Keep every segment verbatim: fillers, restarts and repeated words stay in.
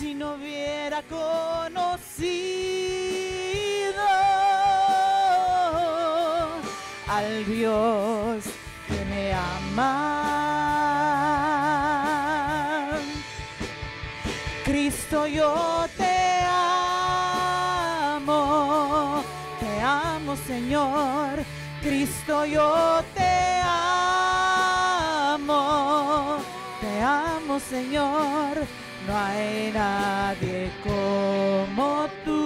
si no hubiera conocido al Dios que me ama. Cristo, yo te amo, te amo, Señor. Cristo, yo te amo, te amo, Señor. No hay nadie como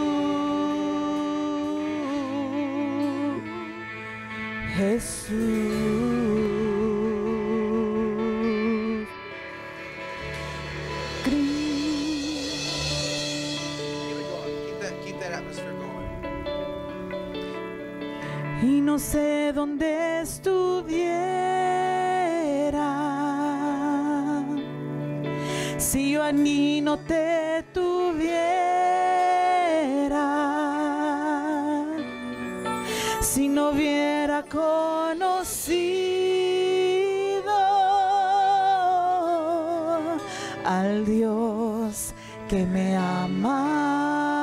tú, Jesús. Y no sé dónde estuviera si yo a mí no te tuviera, si no hubiera conocido al Dios que me ama.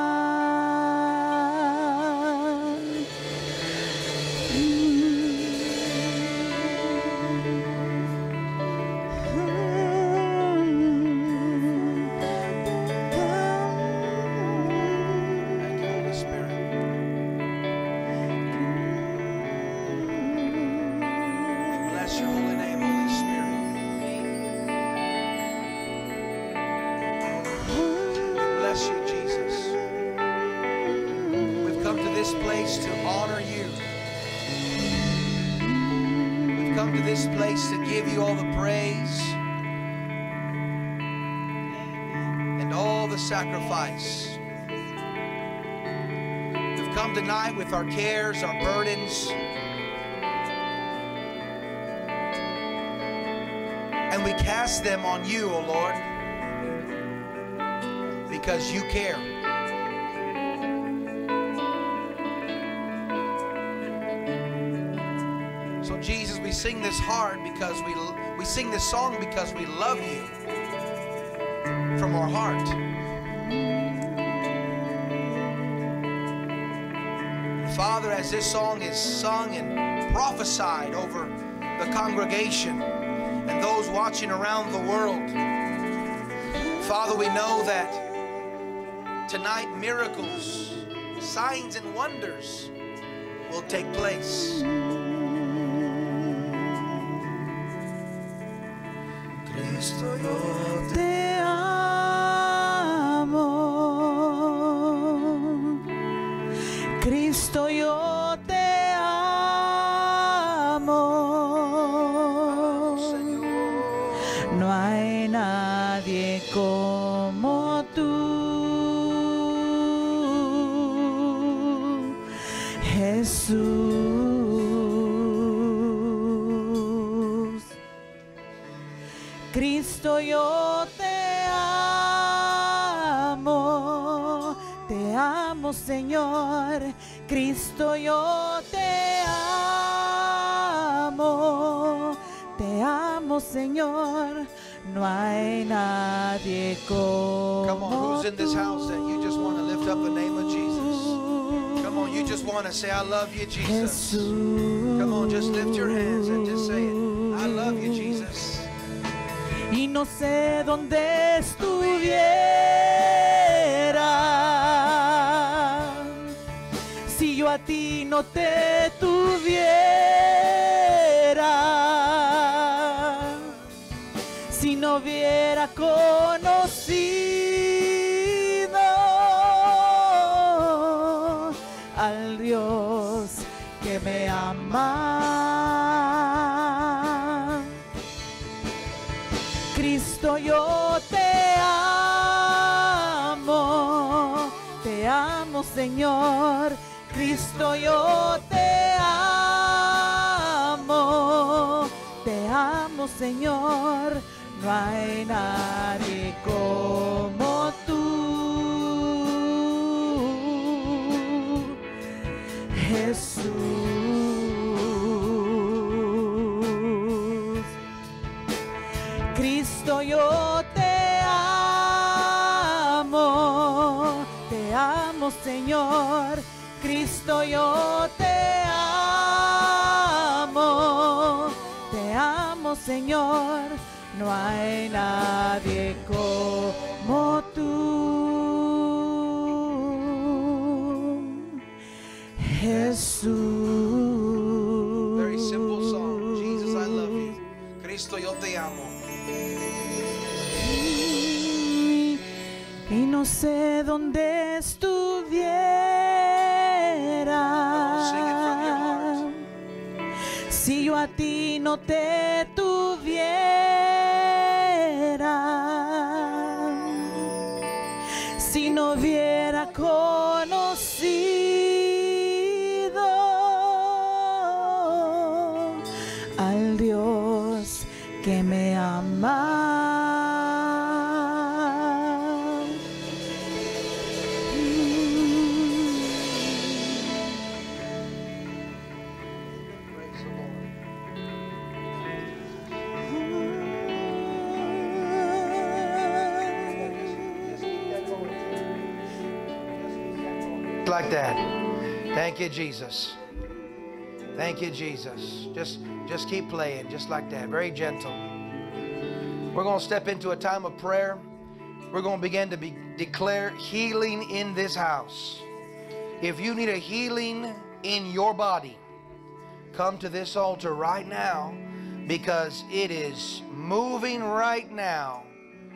This place to give you all the praise and all the sacrifice. We've come tonight with our cares, our burdens, and we cast them on you, O Lord, because you care. So Jesus, we sing this hard because we we sing this song because we love you from our heart. Father, as this song is sung and prophesied over the congregation and those watching around the world, Father, we know that tonight miracles, signs and wonders will take place. Cristo, yo te amo. Cristo, yo te amo. No hay nadie como tú, Jesús. Cristo, yo te amo, te amo, Señor. Cristo, yo te amo, te amo, Señor. No hay nadie como Come on, who's in this house that you just want to lift up the name of Jesus? Come on, you just want to say, I love you, Jesus. Jesús. Come on, just lift your hands and just say it. I love you, Jesus. Y no sé dónde estuviera si yo a ti no te tuviera, si no hubiera conocido al Dios que me ama. Cristo, yo te amo, te amo, Señor. Cristo, yo te amo, te amo, Señor. No hay nadie como tú, Jesús. Cristo, yo te amo. amo, Señor. Cristo, yo te amo. Te amo, Señor. No hay nadie como tú, Jesús. Very simple song. Jesus, I love you. Cristo, yo te amo. Y no sé dónde estuviera si yo a ti no te tuviera, si no hubiera conocido al Dios que me ama. Like that. Thank you, Jesus. Thank you, Jesus. Just, just keep playing, just like that. Very gentle. We're going to step into a time of prayer. We're going to begin to be, declare healing in this house. If you need a healing in your body, come to this altar right now, because it is moving right now.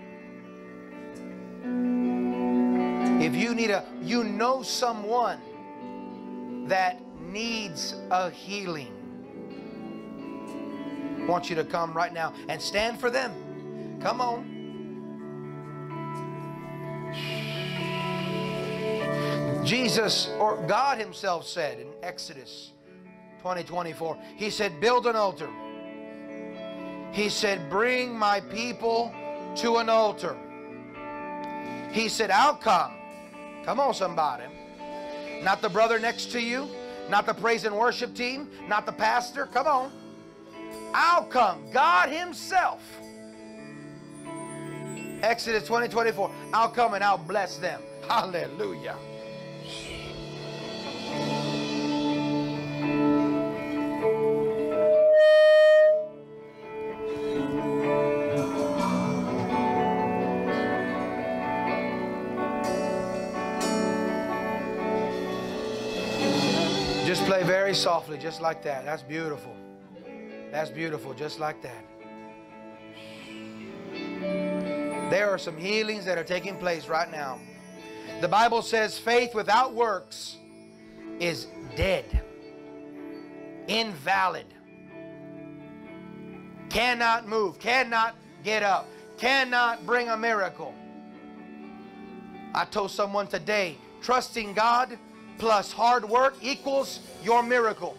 If you need a, you know someone that needs a healing, I want you to come right now and stand for them. Come on. Jesus, or God himself said in Exodus twenty twenty-four, he said, build an altar. He said, bring my people to an altar. He said, I'll come. Come on, somebody. Not the brother next to you, not the praise and worship team, not the pastor. Come on. I'll come. God himself. Exodus twenty twenty-four. I'll come and I'll bless them. Hallelujah. Just play very softly, just like that. That's beautiful. That's beautiful, just like that. There are some healings that are taking place right now. The Bible says faith without works is dead, invalid, cannot move, cannot get up, cannot bring a miracle. I told someone today, trusting God plus hard work equals your miracle.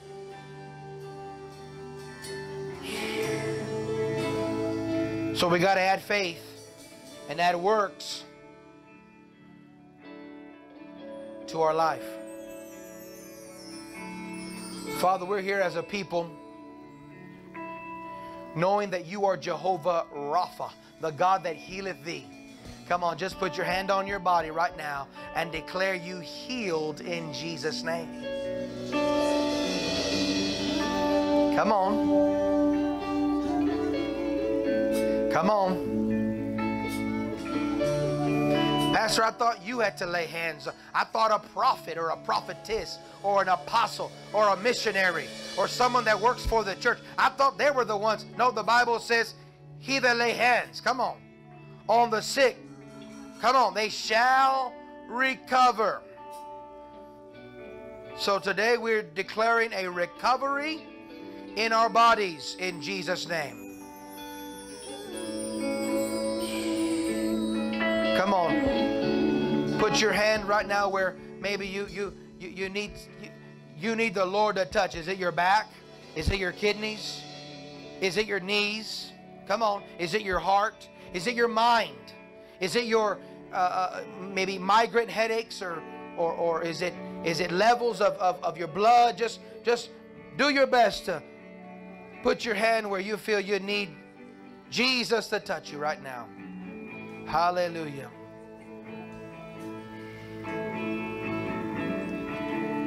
So we got to add faith and add works to our life. Father, we're here as a people knowing that you are Jehovah Rapha, the God that healeth thee. Come on, just put your hand on your body right now and declare you healed in Jesus' name. Come on. Come on. Pastor, I thought you had to lay hands. I thought a prophet or a prophetess or an apostle or a missionary or someone that works for the church, I thought they were the ones. No, the Bible says, he that lay hands, come on, on the sick, come on, they shall recover. So today we're declaring a recovery in our bodies in Jesus' name. Come on. Put your hand right now where maybe you you you, you need you, you need the Lord to touch. Is it your back? Is it your kidneys? Is it your knees? Come on. Is it your heart? Is it your mind? Is it your uh, uh, maybe migraine headaches, or or or is it is it levels of, of, of your blood? Just just do your best to put your hand where you feel you need Jesus to touch you right now. Hallelujah.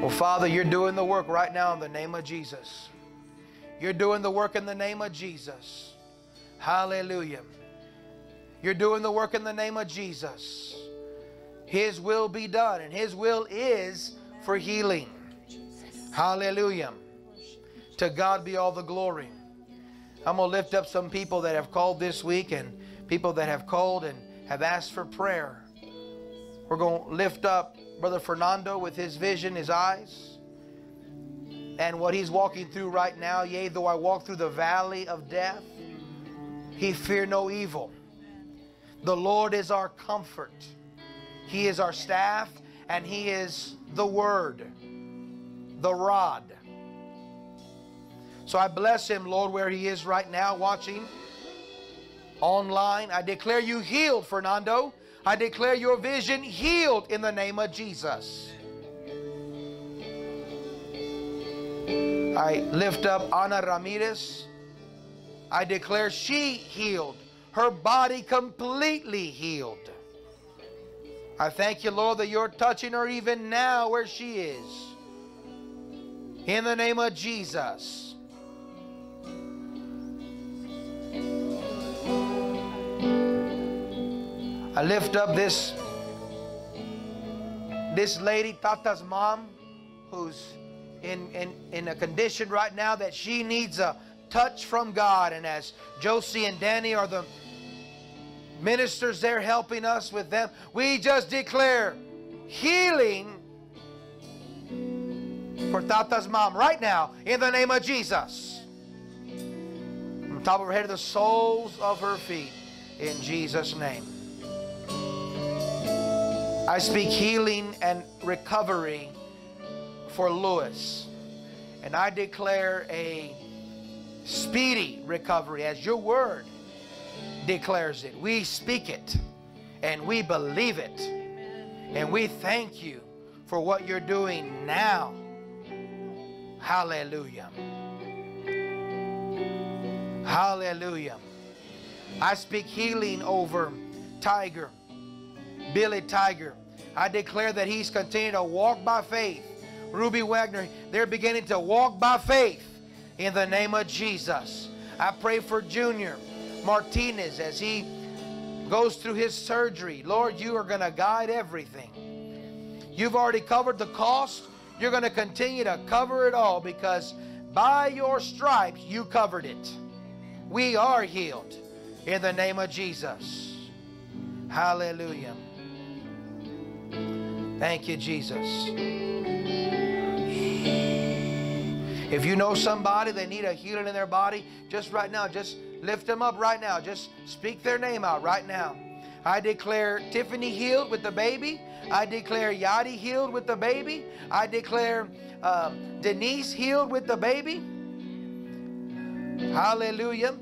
Well, Father, you're doing the work right now in the name of Jesus. You're doing the work in the name of Jesus. Hallelujah. You're doing the work in the name of Jesus. His will be done, and His will is for healing. Hallelujah. To God be all the glory. I'm going to lift up some people that have called this week, and people that have called and have asked for prayer. We're going to lift up Brother Fernando with his vision, his eyes, and what he's walking through right now. Yea, though I walk through the valley of death, he fear no evil. The Lord is our comfort. He is our staff, and He is the Word, the rod. So I bless him, Lord, where he is right now watching online. I declare you healed, Fernando. I declare your vision healed in the name of Jesus. I lift up Ana Ramirez. I declare she healed. Her body completely healed. I thank you, Lord, that you're touching her even now where she is. In the name of Jesus. I lift up this, this lady, Tata's mom, who's in, in, in a condition right now that she needs a touch from God. And as Josie and Danny are the ministers there helping us with them, we just declare healing for Tata's mom right now in the name of Jesus. From the top of her head to the soles of her feet, in Jesus' name. I speak healing and recovery for Lewis. And I declare a speedy recovery as your word declares it. We speak it and we believe it. And we thank you for what you're doing now. Hallelujah. Hallelujah. I speak healing over Tiger, Billy Tiger. I declare that he's continuing to walk by faith. Ruby Wagner, they're beginning to walk by faith in the name of Jesus. I pray for Junior Martinez as he goes through his surgery. Lord, you are going to guide everything. You've already covered the cost. You're going to continue to cover it all because by your stripes you covered it. We are healed in the name of Jesus. Hallelujah. Thank you, Jesus. If you know somebody that need a healing in their body, just right now, just lift them up right now. Just speak their name out right now. I declare Tiffany healed with the baby. I declare Yadi healed with the baby. I declare uh, Denise healed with the baby. Hallelujah.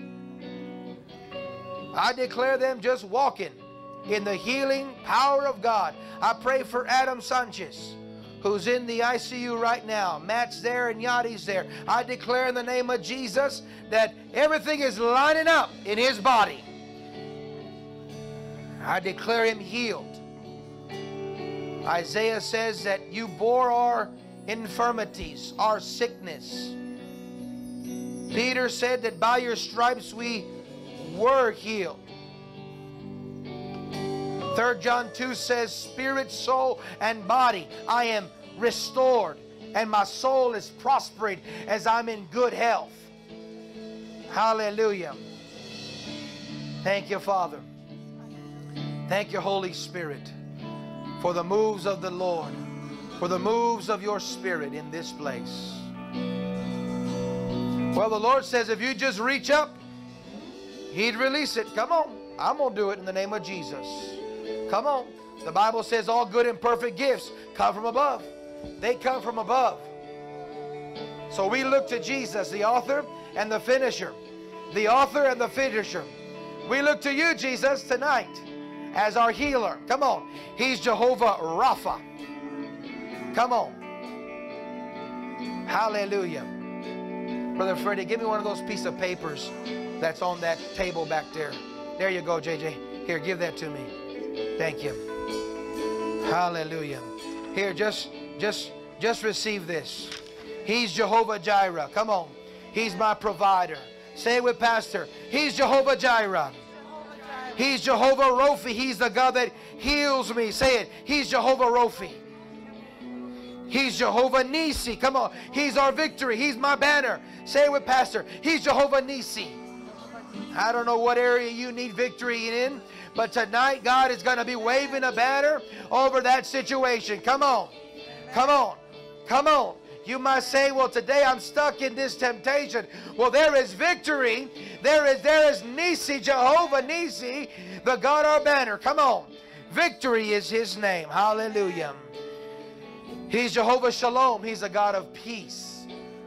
I declare them just walking in the healing power of God. I pray for Adam Sanchez, who's in the I C U right now. Matt's there and Yadi's there. I declare in the name of Jesus that everything is lining up in his body. I declare him healed. Isaiah says that you bore our infirmities, our sickness. Peter said that by your stripes we were healed. Third John two says, spirit, soul, and body, I am restored, and my soul is prospering as I'm in good health. Hallelujah. Thank you, Father. Thank you, Holy Spirit, for the moves of the Lord, for the moves of your Spirit in this place. Well, the Lord says if you just reach up, He'd release it. Come on. I'm going to do it in the name of Jesus. Come on. The Bible says all good and perfect gifts come from above. They come from above. So we look to Jesus, the author and the finisher. The author and the finisher. We look to you, Jesus, tonight as our healer. Come on. He's Jehovah Rapha. Come on. Hallelujah. Brother Freddie, give me one of those pieces of papers that's on that table back there. There you go, J J. Here, give that to me. Thank you. Hallelujah. Here, just, just Just receive this. He's Jehovah Jireh. Come on. He's my provider. Say it with Pastor. He's Jehovah Jireh. He's Jehovah Rophi. He's the God that heals me. Say it. He's Jehovah Rophi. He's Jehovah Nisi. Come on. He's our victory. He's my banner. Say it with Pastor. He's Jehovah Nisi. I don't know what area you need victory in, but tonight God is going to be waving a banner over that situation. Come on. Come on. Come on. You might say, well, today I'm stuck in this temptation. Well, there is victory. There is, there is Nisi, Jehovah Nisi, the God our banner. Come on. Victory is His name. Hallelujah. He's Jehovah Shalom. He's a God of peace.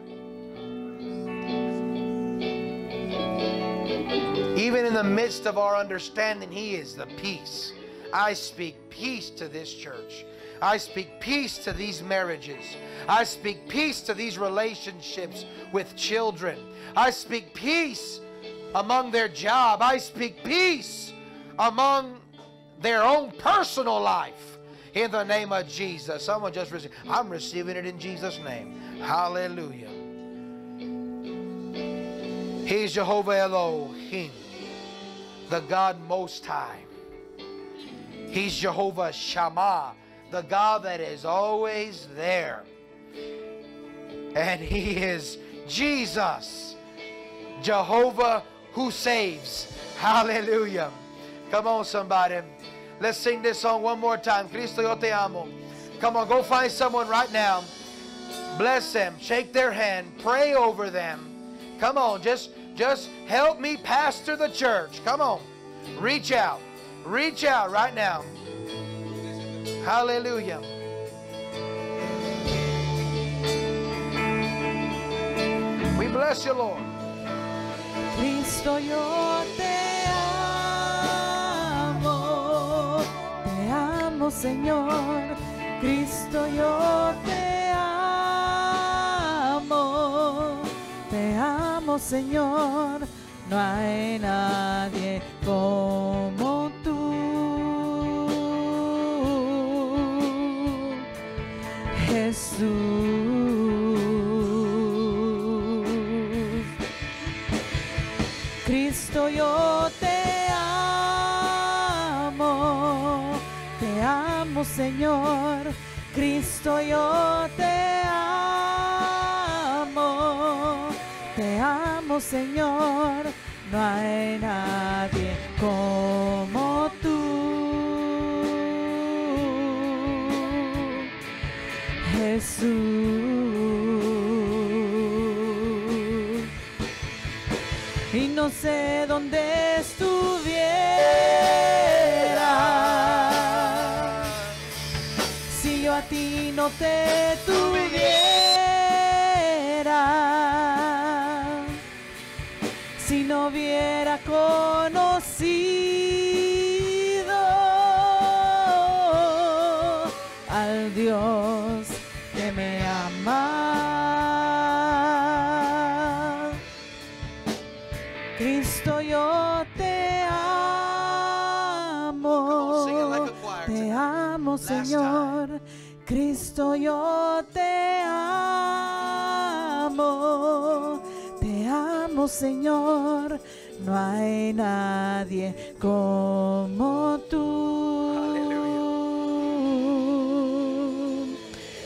Even in the midst of our understanding, He is the peace. I speak peace to this church. I speak peace to these marriages. I speak peace to these relationships with children. I speak peace among their job. I speak peace among their own personal life. In the name of Jesus. Someone just receive. I'm receiving it in Jesus' name. Hallelujah. He's Jehovah Elohim, the God Most High. He's Jehovah Shammah, the God that is always there. And He is Jesus, Jehovah who saves. Hallelujah. Come on, somebody. Let's sing this song one more time. Cristo, yo te amo. Come on, go find someone right now. Bless them. Shake their hand. Pray over them. Come on, just, just help me pastor the church. Come on. Reach out. Reach out right now. Hallelujah. We bless you, Lord. Cristo, yo te amo. Te amo, Señor. Cristo, yo te amo. Te amo, Señor. No hay nadie como tú. Jesús. Cristo, yo te amo, te amo, Señor. Cristo, yo te amo, te amo, Señor. No hay nadie como tú, Jesús. Y no sé dónde estuviera si yo a ti no te tuviera, si no hubiera conocido al Dios que me ama. Cristo, yo te amo, te amo, Señor. Cristo, yo te amo, te amo, Señor. No hay nadie como tú,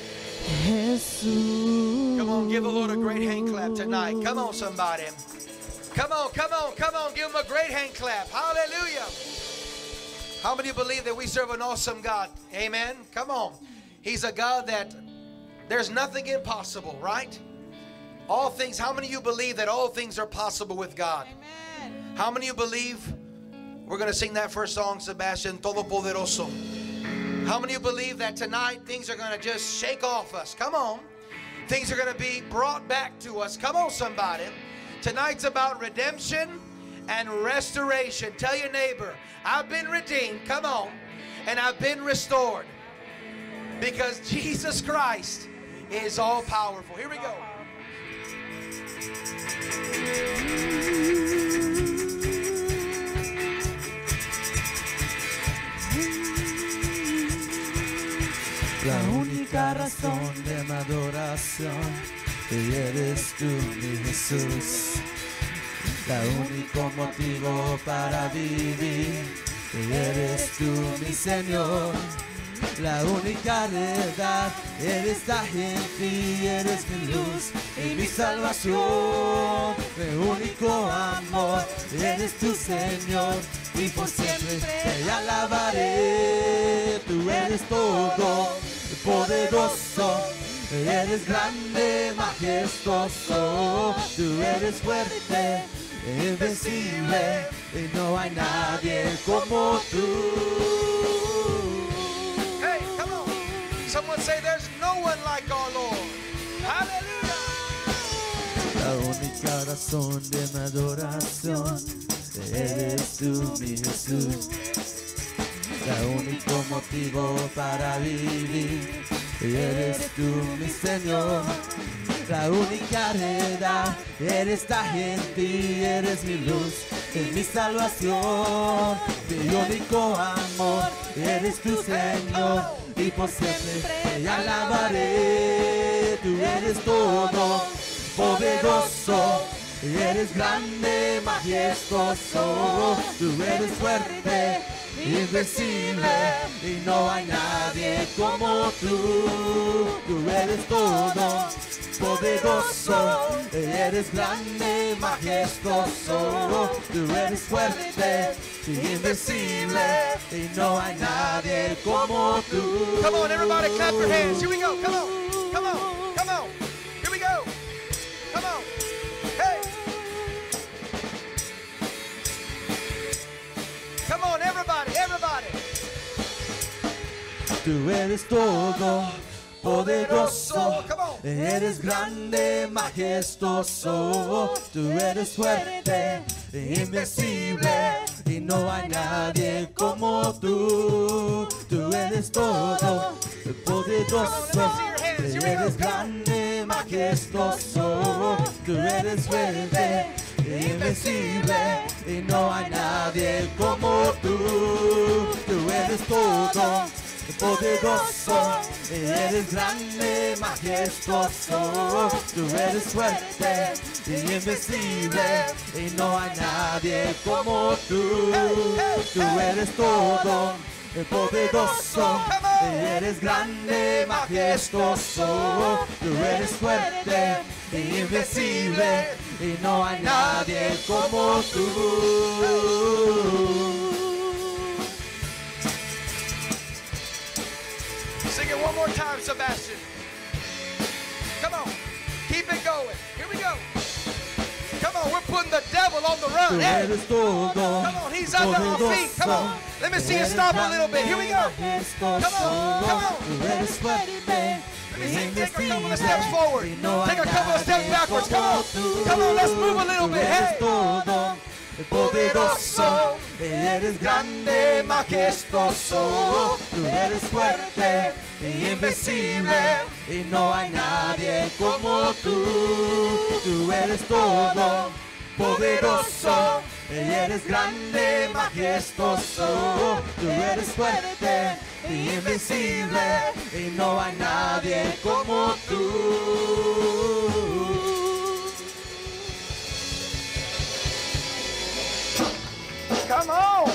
Jesús. Come on, give the Lord a great hand clap tonight. Come on, somebody. Come on, come on, come on. Give Him a great hand clap. Hallelujah. How many believe that we serve an awesome God? Amen. Come on. He's a God that there's nothing impossible, right? All things. How many of you believe that all things are possible with God? Amen. How many of you believe? We're going to sing that first song, Sebastian, Todopoderoso. How many of you believe that tonight things are going to just shake off us? Come on. Things are going to be brought back to us. Come on, somebody. Tonight's about redemption and restoration. Tell your neighbor, I've been redeemed. Come on. And I've been restored. Because Jesus Christ is all powerful. Here we go. La única única razón de mi adoración, y eres tú, mi Jesús. El único motivo para vivir, y eres tú, mi Señor. La única verdad, eres la gente y eres mi luz y mi salvación. El único amor, eres tu Señor, y por siempre te alabaré. Tú eres todo poderoso, eres grande, majestuoso. Tú eres fuerte, invencible, y no hay nadie como tú. Someone say there's no one like our Lord. Hallelujah. La única razón de mi adoración, eres tú, mi Jesús. El único motivo para vivir, eres tú, mi Señor. La única realidad, eres la gente y eres mi luz, es mi salvación. Mi único amor, eres tu Señor, y por siempre te alabaré. Tú eres todo poderoso, eres grande, majestuoso. Tú eres fuerte, invencible, y no hay nadie como tú. Tú eres todo poderoso, eres grande, majestuoso. Tú eres fuerte, invencible, y no hay nadie como tú. Come on, everybody, clap your hands. Here we go. Come on, come on, come on. Here we go. Come on. Hey. Come on, everybody, everybody. Tú eres todo poderoso, eres grande, majestuoso. Tú eres fuerte, invencible, y no hay nadie como tú. Tú eres todo poderoso, eres grande, majestuoso. Tú eres fuerte, invencible, y no hay nadie como tú. Tú eres todo poderoso, eres grande, majestuoso. Tú eres fuerte y invencible, y no hay nadie como tú. Tú eres todo poderoso, eres grande, majestuoso. Tú eres fuerte e invencible, y no hay nadie como tú. Sing it one more time, Sebastian. Come on. Keep it going. Here we go. Come on, we're putting the devil on the run. Hey. Come on, he's under our feet. Come on. Let me see you stop a little bit. Here we go. Come on, come on. Let me see you take a couple of steps forward. Take a couple of steps backwards. Come on. Come on, let's move a little bit. Hey. Poderoso, eres grande, majestuoso. Tú eres fuerte e invencible, y no hay nadie como tú. Tú eres todo poderoso, eres grande, majestuoso. Tú eres fuerte e invencible, y no hay nadie como tú. Come on.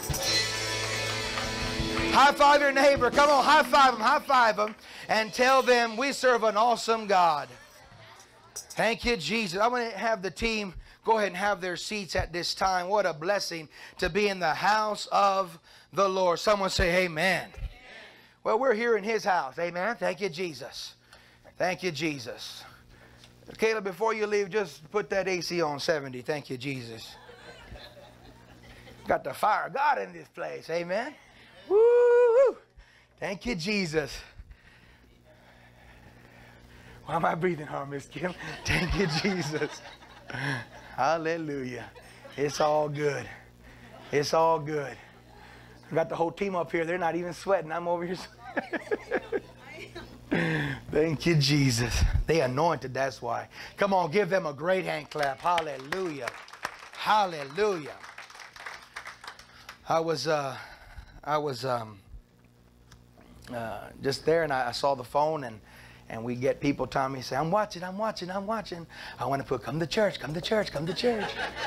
High five your neighbor. Come on, high five them, high five them, and tell them we serve an awesome God. Thank you, Jesus. I'm going to have the team go ahead and have their seats at this time. What a blessing to be in the house of the Lord. Someone say amen. Amen. Well, we're here in his house. Amen. Thank you, Jesus. Thank you, Jesus. Caleb, before you leave, just put that A C on seventy. Thank you, Jesus. Got the fire of God in this place. Amen. Woo! Thank you, Jesus. Why am I breathing hard, Miss Kim? Thank you, Jesus. Hallelujah. It's all good. It's all good. I got the whole team up here. They're not even sweating. I'm over here sweating. Thank you, Jesus. They anointed, that's why. Come on, give them a great hand clap. Hallelujah. Hallelujah. I was, uh, I was um, uh, just there, and I, I saw the phone, and and we get people telling me, say, I'm watching, I'm watching, I'm watching. I want to put, come to church, come to church, come to church.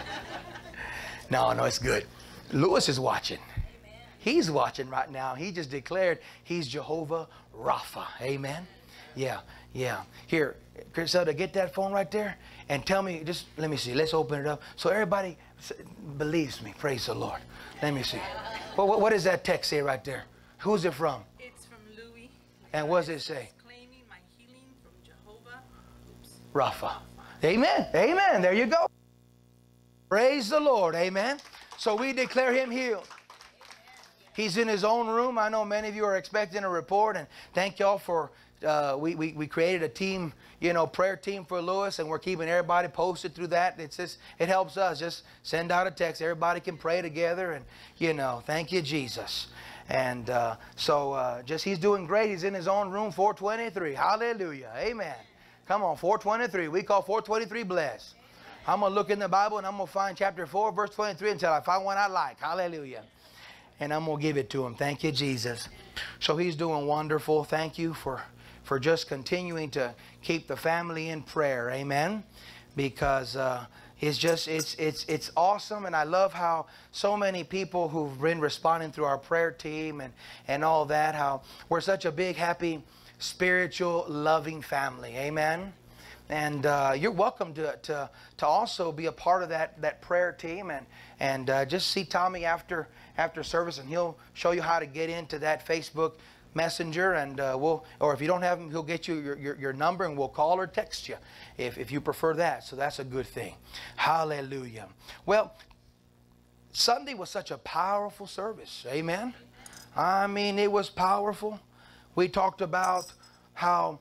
No, no, it's good. Lewis is watching. He's watching right now. He just declared he's Jehovah Rapha. Amen. Yeah, yeah. Here, Griselda, get that phone right there and tell me, just let me see. Let's open it up so everybody believes me. Praise the Lord. Let me see. Well, what, what does that text say right there? Who's it from? It's from Louis. And what does it say? Claiming my healing from Jehovah Rapha. Amen. Amen. There you go. Praise the Lord. Amen. So we declare him healed. He's in his own room. I know many of you are expecting a report, and thank y'all for, uh, we, we, we created a team, you know, prayer team for Lewis, and we're keeping everybody posted through that. It's just, it helps us. Just send out a text. Everybody can pray together, and, you know, thank you, Jesus. And uh, so uh, just, he's doing great. He's in his own room, four twenty-three. Hallelujah. Amen. Come on, four twenty-three. We call four twenty-three blessed. I'm going to look in the Bible, and I'm going to find chapter four, verse twenty-three until I find one I like. Hallelujah. And I'm going to give it to him. Thank you, Jesus. So he's doing wonderful. Thank you for, for just continuing to keep the family in prayer. Amen. Because uh, it's just, it's, it's, it's awesome. And I love how so many people who've been responding through our prayer team and, and all that, how we're such a big, happy, spiritual, loving family. Amen. And uh, you're welcome to, to, to also be a part of that, that prayer team. And, and uh, just see Tommy after, after service, and he'll show you how to get into that Facebook Messenger. And uh, we'll, or if you don't have him, he'll get you your, your, your number, and we'll call or text you if, if you prefer that. So that's a good thing. Hallelujah. Well, Sunday was such a powerful service. Amen. I mean, it was powerful. We talked about how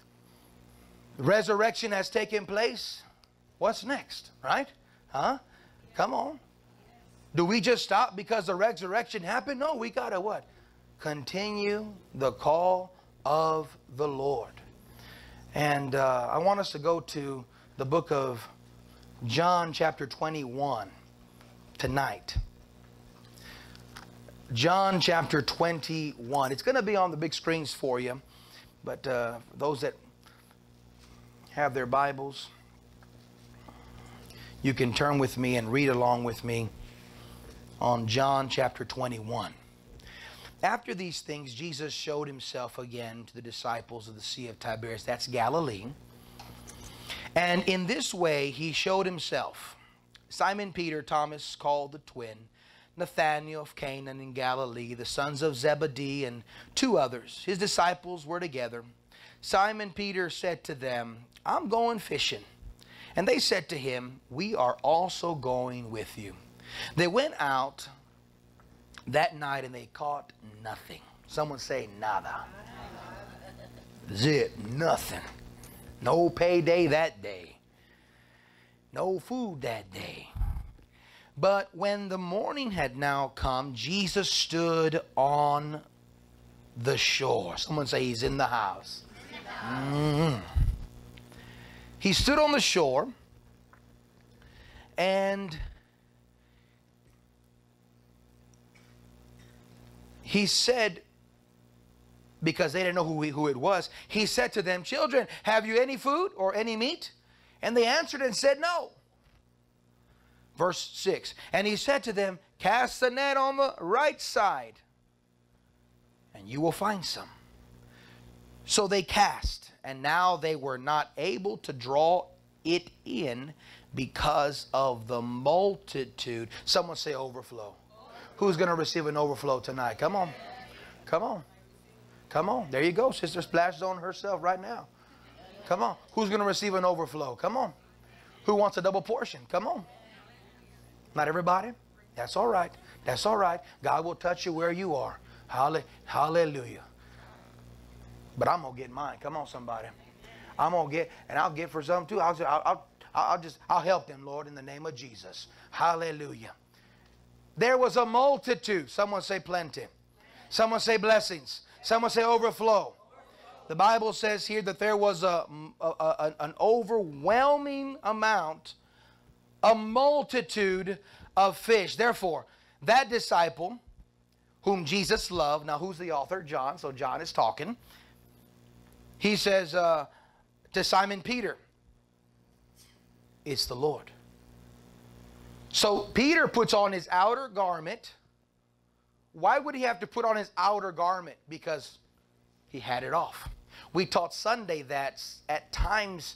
resurrection has taken place. What's next, right? Huh? Come on. Do we just stop because the resurrection happened? No, we got to what? Continue the call of the Lord. And uh, I want us to go to the book of John chapter twenty-one tonight. John chapter twenty-one. It's going to be on the big screens for you. But uh, those that have their Bibles, you can turn with me and read along with me on John chapter twenty-one. After these things, Jesus showed himself again to the disciples of the Sea of Tiberias. That's Galilee. And in this way he showed himself. Simon Peter, Thomas called the twin, Nathanael of Cana in Galilee, the sons of Zebedee, and two others. His disciples were together. Simon Peter said to them, I'm going fishing. And they said to him, we are also going with you. They went out that night and they caught nothing. Someone say nada. Zip, nothing. No payday that day. No food that day. But when the morning had now come, Jesus stood on the shore. Someone say he's in the house. Mm-hmm. He stood on the shore, and he said, because they didn't know who, he, who it was, he said to them, children, have you any food or any meat? And they answered and said, no. Verse six, and he said to them, cast the net on the right side, and you will find some. So they cast, and now they were not able to draw it in because of the multitude. Someone say overflow. Who's going to receive an overflow tonight? Come on. Come on. Come on. There you go. Sister Splash Zone herself right now. Come on. Who's going to receive an overflow? Come on. Who wants a double portion? Come on. Not everybody? That's all right. That's all right. God will touch you where you are. Hallelujah. But I'm going to get mine. Come on, somebody. I'm going to get, and I'll get for some too. I'll, I'll, I'll, I'll just, I'll help them, Lord, in the name of Jesus. Hallelujah. There was a multitude. Someone say plenty. Someone say blessings. Someone say overflow. The Bible says here that there was a, a, a, an overwhelming amount, a multitude of fish. Therefore, that disciple whom Jesus loved. Now, who's the author? John. So John is talking. He says uh, to Simon Peter, it's the Lord. So Peter puts on his outer garment. Why would he have to put on his outer garment? Because he had it off. We taught Sunday that at times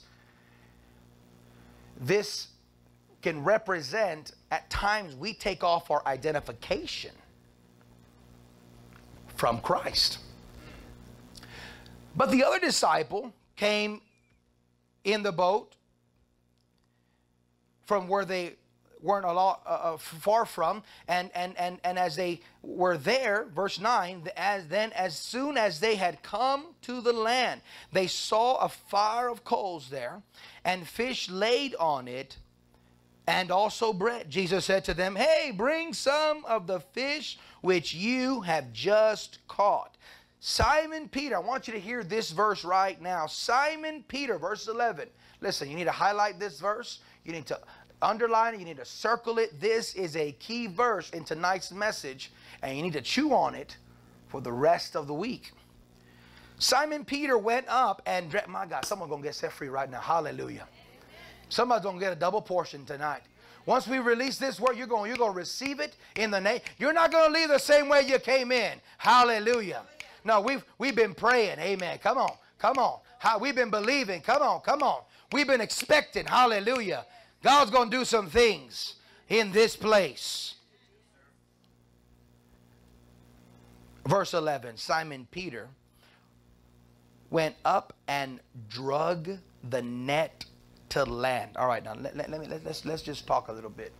this can represent, at times we take off our identification from Christ. But the other disciple came in the boat from where they weren't a lot uh, far from, and and and and as they were there, verse nine, as then as soon as they had come to the land, they saw a fire of coals there, and fish laid on it, and also bread. Jesus said to them, hey, bring some of the fish which you have just caught. Simon Peter, I want you to hear this verse right now. Simon Peter, verse eleven. Listen, you need to highlight this verse. You need to underline it. You need to circle it. This is a key verse in tonight's message, and you need to chew on it for the rest of the week. Simon Peter went up and, my God, someone's going to get set free right now. Hallelujah. Somebody's going to get a double portion tonight. Once we release this word, you're going, you're going to receive it in the name. You're not going to leave the same way you came in. Hallelujah. No, we've, we've been praying. Amen. Come on. Come on. How, we've been believing. Come on. Come on. We've been expecting. Hallelujah. God's going to do some things in this place. Verse eleven, Simon Peter went up and drug the net to land. All right, now let, let, let me, let, let's, let's just talk a little bit.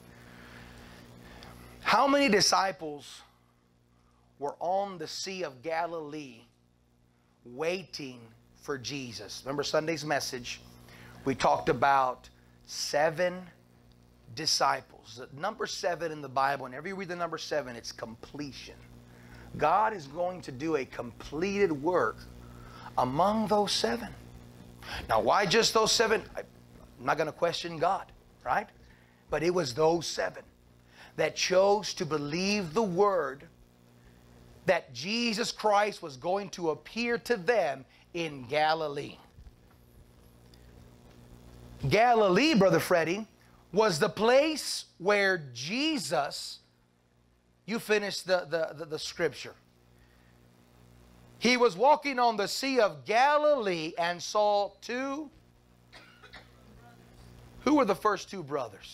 How many disciples were on the Sea of Galilee waiting for Jesus? Remember Sunday's message? We talked about seven disciples. The number seven in the Bible, whenever you read the number seven, it's completion. God is going to do a completed work among those seven. Now, why just those seven? I'm not going to question God, right? But it was those seven that chose to believe the word that Jesus Christ was going to appear to them in Galilee. Galilee, Brother Freddie, was the place where Jesus, you finished the, the, the, the scripture. He was walking on the Sea of Galilee and saw two. Who were the first two brothers?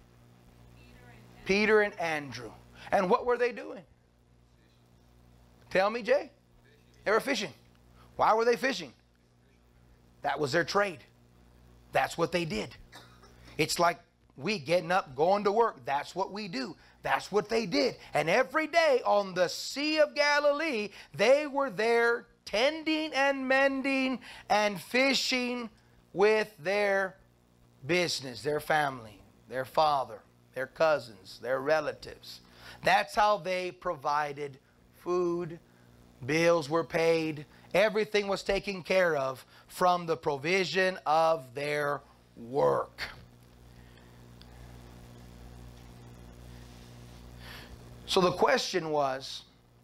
Peter and Andrew. And what were they doing? Tell me, Jay. They were fishing. Why were they fishing? That was their trade. That's what they did. It's like we getting up, going to work. That's what we do. That's what they did. And every day on the Sea of Galilee, they were there tending and mending and fishing with their business, their family, their father, their cousins, their relatives. That's how they provided food. Bills were paid. Everything was taken care of from the provision of their work. So the question was,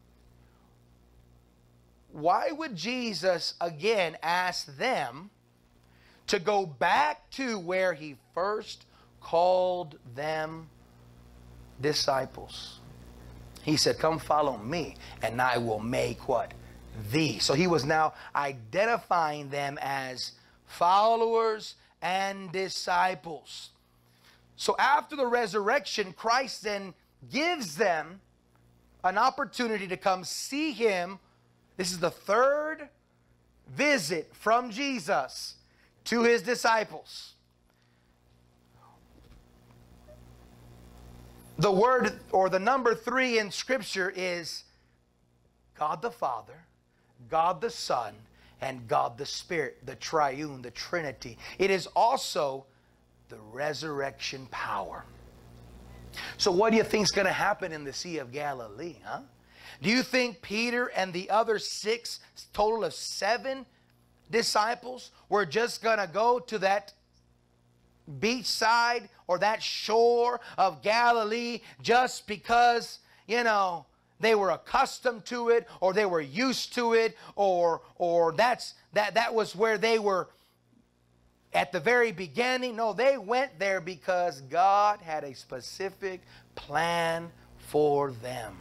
why would Jesus again ask them to go back to where he first called them disciples? He said, come follow me and I will make what? Thee. So he was now identifying them as followers and disciples. So after the resurrection, Christ then gives them an opportunity to come see him. This is the third visit from Jesus to his disciples. The word or the number three in Scripture is God the Father, God the Son, and God the Spirit, the triune, the Trinity. It is also the resurrection power. So what do you think is going to happen in the Sea of Galilee, huh? Do you think Peter and the other six, total of seven disciples, were just going to go to that beach side or that shore of Galilee just because, you know, they were accustomed to it, or they were used to it, or, or that's, that, that was where they were at the very beginning. No, they went there because God had a specific plan for them.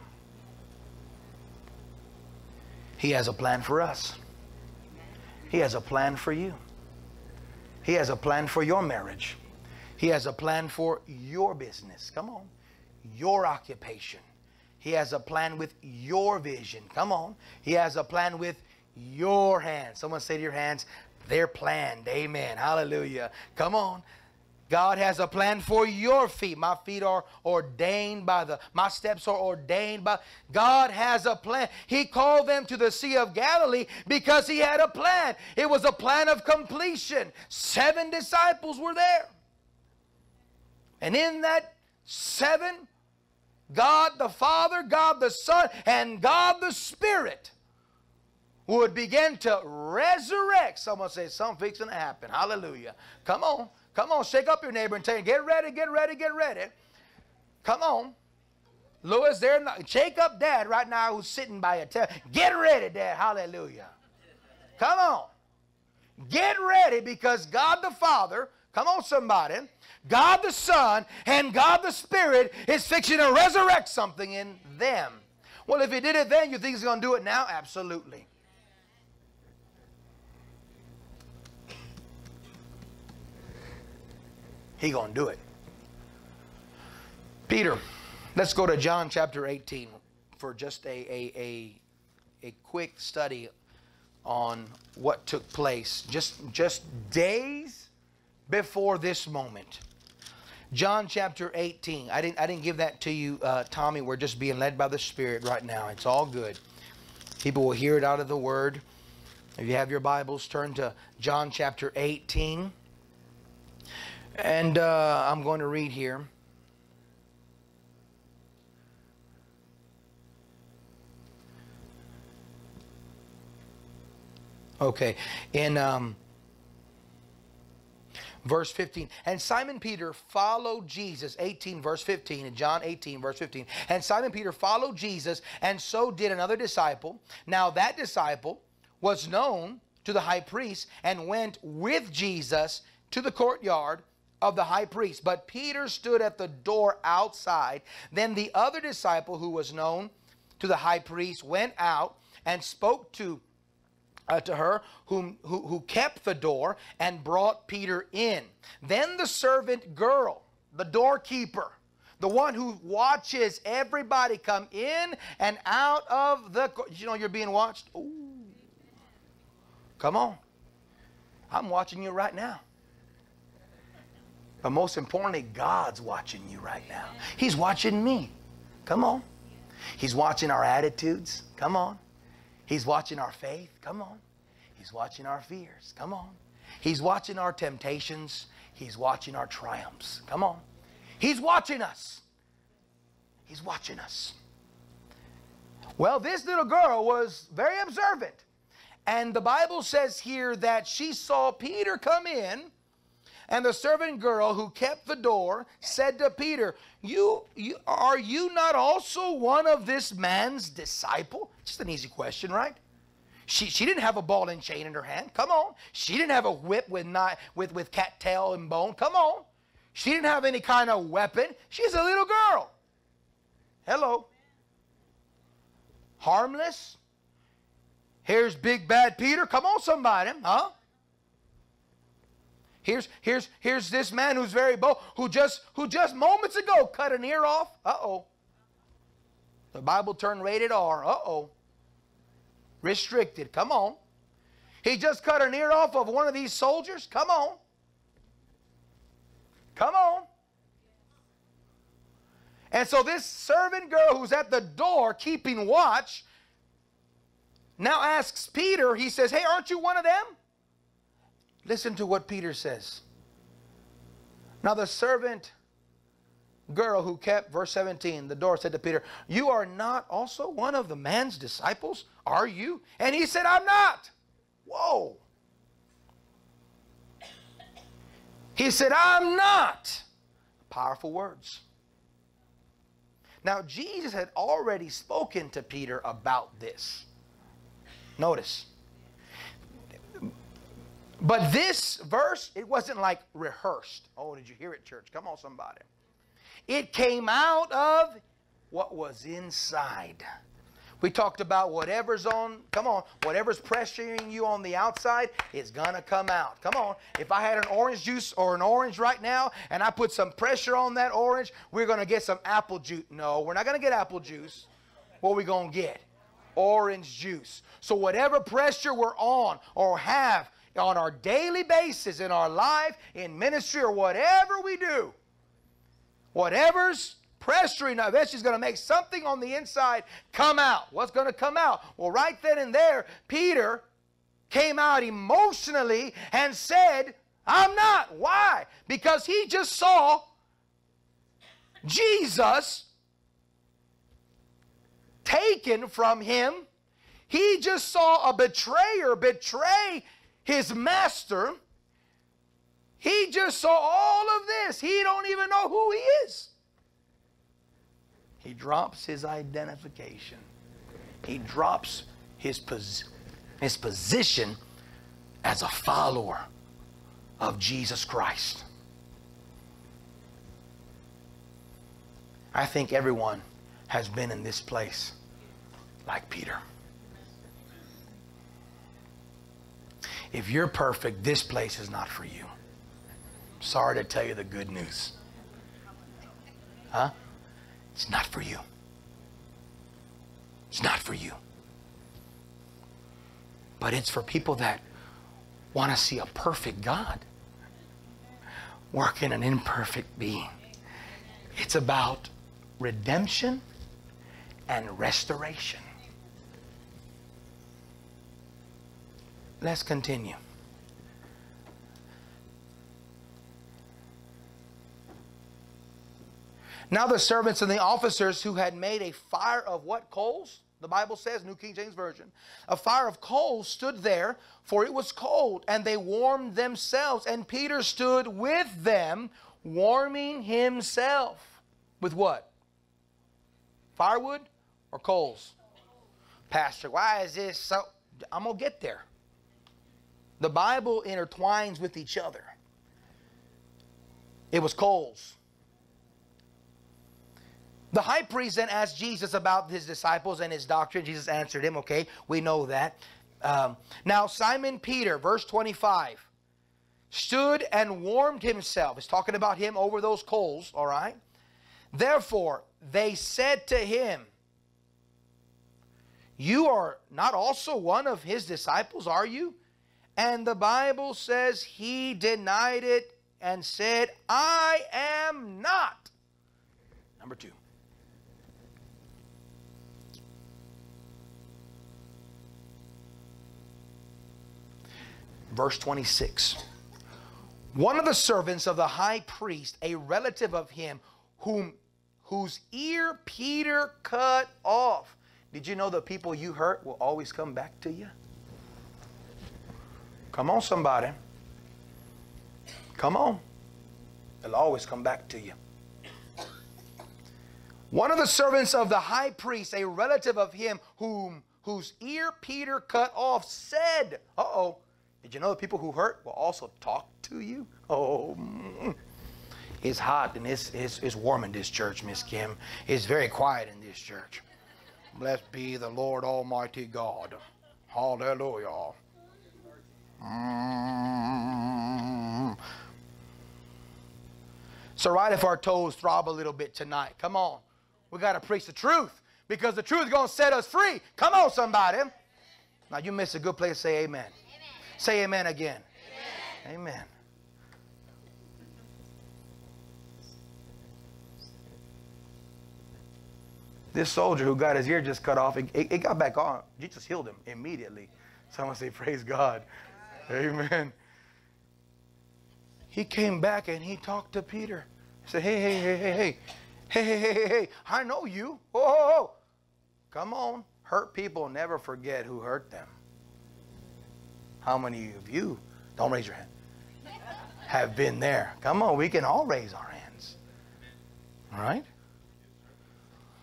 He has a plan for us. He has a plan for you. He has a plan for your marriage. He has a plan for your business. Come on. Your occupation. He has a plan with your vision. Come on. He has a plan with your hands. Someone say to your hands, they're planned. Amen. Hallelujah. Come on. God has a plan for your feet. My feet are ordained by the, my steps are ordained by, God has a plan. He called them to the Sea of Galilee because He had a plan. It was a plan of completion. Seven disciples were there. And in that seven, God the Father, God the Son, and God the Spirit would begin to resurrect. Someone say, something fixing to happen. Hallelujah. Come on. Come on, shake up your neighbor and tell him, get ready, get ready, get ready. Come on. Louis, there, shake up Dad right now who's sitting by you. Tell, get ready, Dad. Hallelujah. Come on. Get ready, because God the Father, come on somebody, God the Son and God the Spirit is fixing to resurrect something in them. Well, if He did it then, you think He's going to do it now? Absolutely. He's going to do it. Peter, let's go to John chapter eighteen for just a, a, a, a quick study on what took place just, just days before this moment. John chapter eighteen. I didn't, I didn't give that to you, uh, Tommy. We're just being led by the Spirit right now. It's all good. People will hear it out of the Word. If you have your Bibles, turn to John chapter eighteen. And uh, I'm going to read here. Okay. In um, verse fifteen. And Simon Peter followed Jesus. eighteen verse fifteen. In John eighteen verse fifteen. And Simon Peter followed Jesus, and so did another disciple. Now that disciple was known to the high priest, and went with Jesus to the courtyard of the high priest. But Peter stood at the door outside. Then the other disciple, who was known to the high priest, went out and spoke to uh, to her whom who, who kept the door, and brought Peter in. Then the servant girl, the doorkeeper, the one who watches everybody come in and out of the, you know, you're being watched. Ooh. Come on. I'm watching you right now. But most importantly, God's watching you right now. He's watching me. Come on. He's watching our attitudes. Come on. He's watching our faith. Come on. He's watching our fears. Come on. He's watching our temptations. He's watching our triumphs. Come on. He's watching us. He's watching us. Well, this little girl was very observant. And the Bible says here that she saw Peter come in. And the servant girl who kept the door said to Peter, you, you, are you not also one of this man's disciple? Just an easy question, right? She, she didn't have a ball and chain in her hand. Come on. She didn't have a whip with, not, with, with cattail and bone. Come on. She didn't have any kind of weapon. She's a little girl. Hello. Harmless. Here's big bad Peter. Come on, somebody. Huh? Here's, here's, here's this man who's very bold, who just, who just moments ago cut an ear off. Uh-oh. The Bible turned rated R. Uh-oh. Restricted. Come on. He just cut an ear off of one of these soldiers. Come on. Come on. And so this servant girl who's at the door keeping watch now asks Peter, he says, hey, aren't you one of them? Listen to what Peter says. Now the servant girl who kept, verse seventeen, the door said to Peter, you are not also one of the man's disciples, are you? And he said, I'm not. Whoa. He said, I'm not. Powerful words. Now, Jesus had already spoken to Peter about this. Notice. But this verse, it wasn't like rehearsed. Oh, did you hear it, church? Come on, somebody. It came out of what was inside. We talked about whatever's on, come on, whatever's pressuring you on the outside is going to come out. Come on. If I had an orange juice or an orange right now and I put some pressure on that orange, we're going to get some apple juice. No, we're not going to get apple juice. What are we going to get? Orange juice. So whatever pressure we're on or have on our daily basis in our life, in ministry, or whatever we do, whatever's pressuring us, eventually is going to make something on the inside come out. What's going to come out? Well, right then and there, Peter came out emotionally and said, I'm not. Why? Because he just saw Jesus taken from him. He just saw a betrayer betray his master. He just saw all of this. He don't even know who he is. He drops his identification. He drops his, pos his position as a follower of Jesus Christ. I think everyone has been in this place like Peter. If you're perfect, this place is not for you. Sorry to tell you the good news. Huh? It's not for you. It's not for you. But it's for people that want to see a perfect God work in an imperfect being. It's about redemption and restoration. Let's continue. Now the servants and the officers who had made a fire of what? Coals? The Bible says, New King James Version. A fire of coals stood there, for it was cold, and they warmed themselves. And Peter stood with them, warming himself. With what? Firewood or coals? Pastor, why is this so? I'm going to get there. The Bible intertwines with each other. It was coals. The high priest then asked Jesus about his disciples and his doctrine. Jesus answered him, okay, we know that. Um, now Simon Peter, verse twenty-five, stood and warmed himself. It's talking about him over those coals, all right? Therefore, they said to him, you are not also one of his disciples, are you? And the Bible says he denied it and said, I am not. Number two. Verse twenty-six. One of the servants of the high priest, a relative of him, whom whose ear Peter cut off. Did you know the people you hurt will always come back to you? Come on, somebody. Come on. They'll always come back to you. One of the servants of the high priest, a relative of him, whom whose ear Peter cut off, said, uh-oh, did you know the people who hurt will also talk to you? Oh, it's hot and it's, it's, it's warm in this church, Miss Kim. It's very quiet in this church. Blessed be the Lord Almighty God. Hallelujah. Mm. It's all right if our toes throb a little bit tonight. Come on. We got to preach the truth because the truth is going to set us free. Come on, somebody. Now, you missed a good place to say amen. Amen. Say amen again. Amen. Amen. This soldier who got his ear just cut off, it, it, it got back on. Jesus healed him immediately. Someone say, praise God. Amen. He came back and he talked to Peter. He said, hey, hey, hey, hey, hey. Hey, hey, hey, hey, hey. I know you. Oh, oh, oh. Come on. Hurt people never forget who hurt them. How many of you, don't raise your hand, have been there? Come on, we can all raise our hands. All right?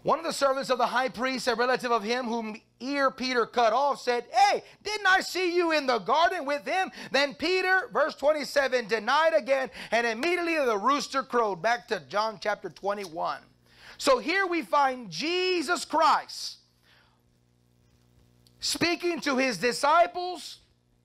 One of the servants of the high priest, a relative of him whom ear Peter cut off, said, hey, didn't I see you in the garden with him? Then Peter, verse twenty-seven, denied again, and immediately the rooster crowed. Back to John chapter twenty-one. So here we find Jesus Christ speaking to his disciples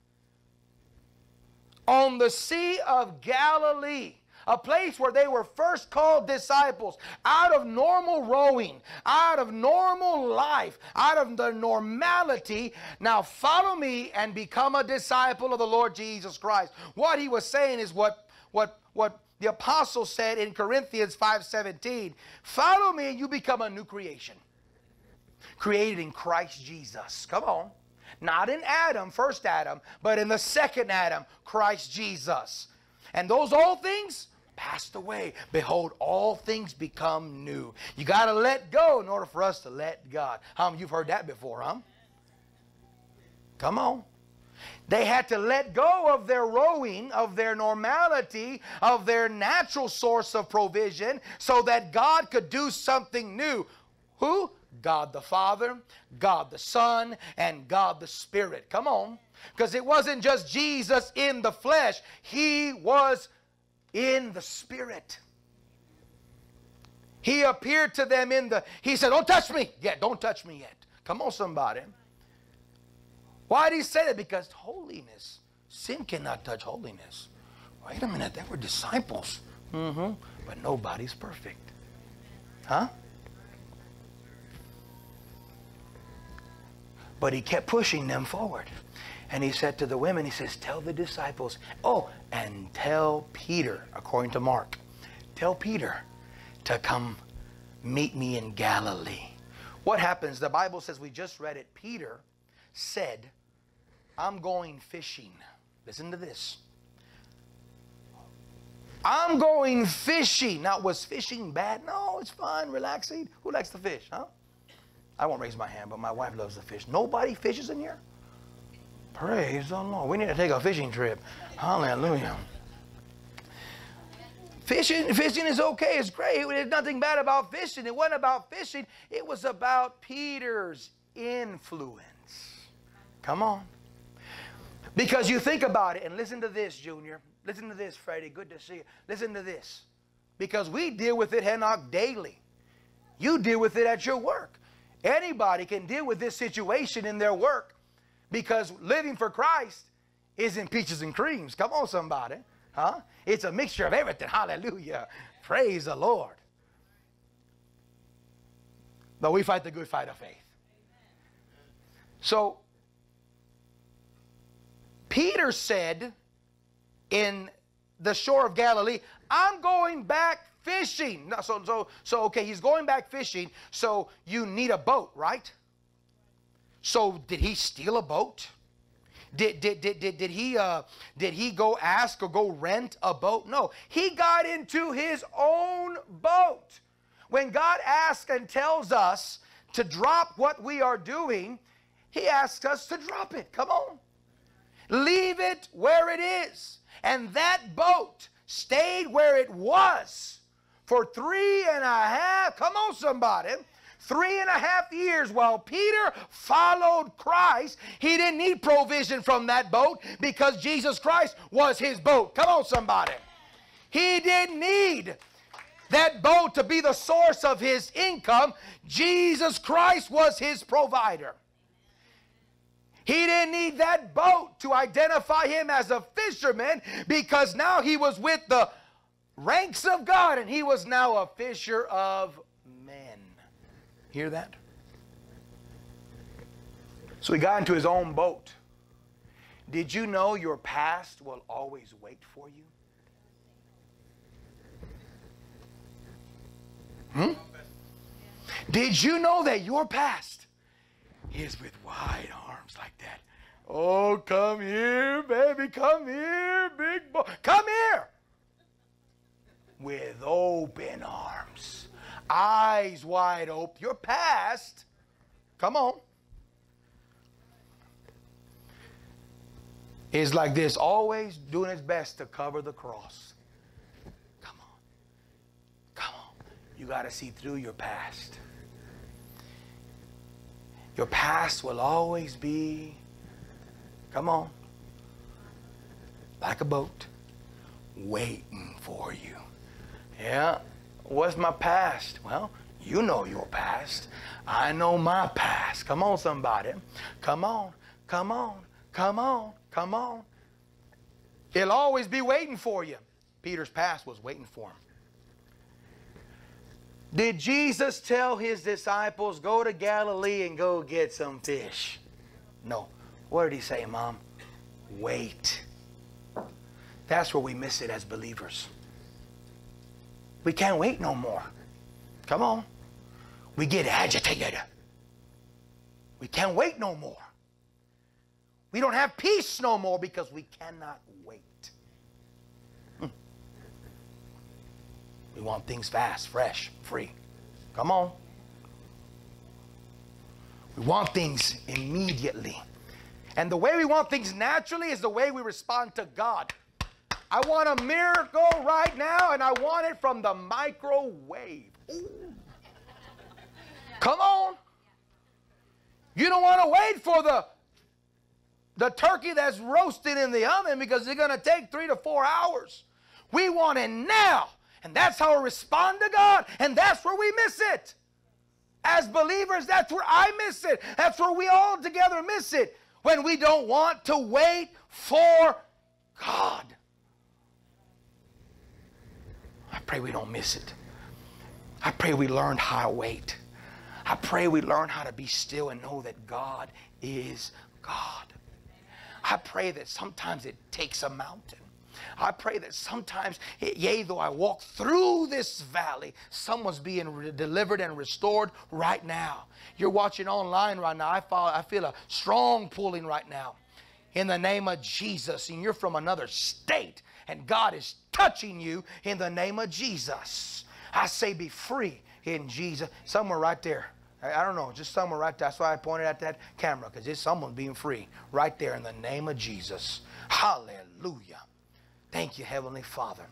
on the Sea of Galilee. A place where they were first called disciples, out of normal rowing, out of normal life, out of the normality. Now follow me and become a disciple of the Lord Jesus Christ. What he was saying is what, what, what the apostle said in Corinthians five seventeen. Follow me and you become a new creation. Created in Christ Jesus. Come on. Not in Adam, first Adam, but in the second Adam, Christ Jesus. And those old things passed away. Behold, all things become new. You got to let go in order for us to let God. How um, you've heard that before, huh? Come on. They had to let go of their rowing, of their normality, of their natural source of provision, so that God could do something new. Who? God the Father, God the Son, and God the Spirit. Come on. Because it wasn't just Jesus in the flesh. He was in the Spirit. He appeared to them in the, he said, don't touch me yet. Don't touch me yet. Come on, somebody. Why did he say that? Because holiness, sin cannot touch holiness. Wait a minute, they were disciples. Mm-hmm. But nobody's perfect. Huh? But he kept pushing them forward. And he said to the women, he says, tell the disciples, oh, and tell Peter, according to Mark, tell Peter to come meet me in Galilee. What happens? The Bible says, we just read it, Peter said, I'm going fishing. Listen to this. I'm going fishing. Now, was fishing bad? No, it's fun, relaxing. Who likes to fish, huh? I won't raise my hand, but my wife loves to fish. Nobody fishes in here? Praise the Lord. We need to take a fishing trip. Hallelujah. Fishing, fishing is okay. It's great. There's nothing bad about fishing. It wasn't about fishing. It was about Peter's influence. Come on. Because you think about it, and listen to this, Junior. Listen to this, Freddie. Good to see you. Listen to this. Because we deal with it, Henoch, daily. You deal with it at your work. Anybody can deal with this situation in their work. Because living for Christ isn't peaches and creams. Come on, somebody. Huh? It's a mixture of everything. Hallelujah. Praise the Lord. But we fight the good fight of faith. So, Peter said in the shore of Galilee, I'm going back fishing. So, so, so, okay, he's going back fishing. So, you need a boat, right? So did he steal a boat? Did, did, did, did, did, he, uh, did he go ask or go rent a boat? No. He got into his own boat. When God asks and tells us to drop what we are doing, he asks us to drop it. Come on. Leave it where it is. And that boat stayed where it was for three and a half. Come on, somebody. Three and a half years while Peter followed Christ. He didn't need provision from that boat because Jesus Christ was his boat. Come on, somebody. He didn't need that boat to be the source of his income. Jesus Christ was his provider. He didn't need that boat to identify him as a fisherman because now he was with the ranks of God and he was now a fisher of men. Hear that? So he got into his own boat. Did you know your past will always wait for you? Hmm? Did you know that your past is with wide arms like that? Oh, come here, baby. Come here, big boy. Come here. With open arms. Eyes wide open. Your past, come on, is like this, always doing its best to cover the cross. Come on. Come on. You got to see through your past. Your past will always be, come on, like a boat waiting for you. Yeah, what's my past? Well, you know your past. I know my past. Come on, somebody. Come on, come on, come on, come on. It'll always be waiting for you. Peter's past was waiting for him. Did Jesus tell his disciples, go to Galilee and go get some fish? No. What did he say, Mom? Wait. That's where we miss it as believers. We can't wait no more. Come on. We get agitated. We can't wait no more. We don't have peace no more because we cannot wait. Hmm. We want things fast, fresh, free. Come on. We want things immediately. And the way we want things naturally is the way we respond to God. I want a miracle right now, and I want it from the microwave. Ooh. Come on. You don't want to wait for the, the turkey that's roasted in the oven because it's going to take three to four hours. We want it now. And that's how we respond to God. And that's where we miss it. As believers, that's where I miss it. That's where we all together miss it. When we don't want to wait for God. I pray we don't miss it. I pray we learn how to wait. I pray we learn how to be still and know that God is God. I pray that sometimes it takes a mountain. I pray that sometimes, yea, though I walk through this valley, someone's being delivered and restored right now. You're watching online right now. I, follow, I feel a strong pulling right now. In the name of Jesus. And you're from another state. And God is touching you in the name of Jesus. I say be free in Jesus. Somewhere right there. I don't know, just somewhere right there. That's why I pointed at that camera, because it's someone being free right there in the name of Jesus. Hallelujah. Thank you, Heavenly Father.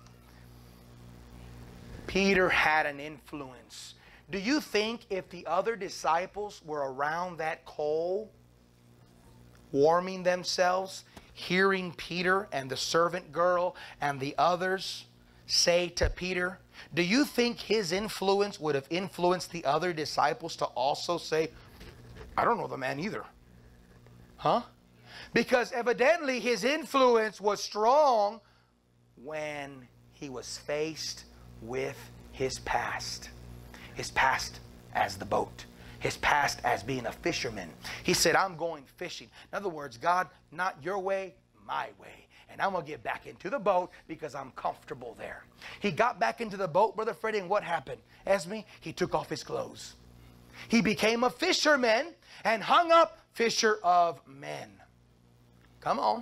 Peter had an influence. Do you think if the other disciples were around that coal, warming themselves, hearing Peter and the servant girl and the others say to Peter, do you think his influence would have influenced the other disciples to also say, I don't know the man either? Huh? Because evidently his influence was strong when he was faced with his past. His past as the boat. His past as being a fisherman. He said, I'm going fishing. In other words, God, not your way, my way. And I'm going to get back into the boat because I'm comfortable there. He got back into the boat, Brother Freddie, and what happened? Esme, he took off his clothes. He became a fisherman and hung up fisher of men. Come on.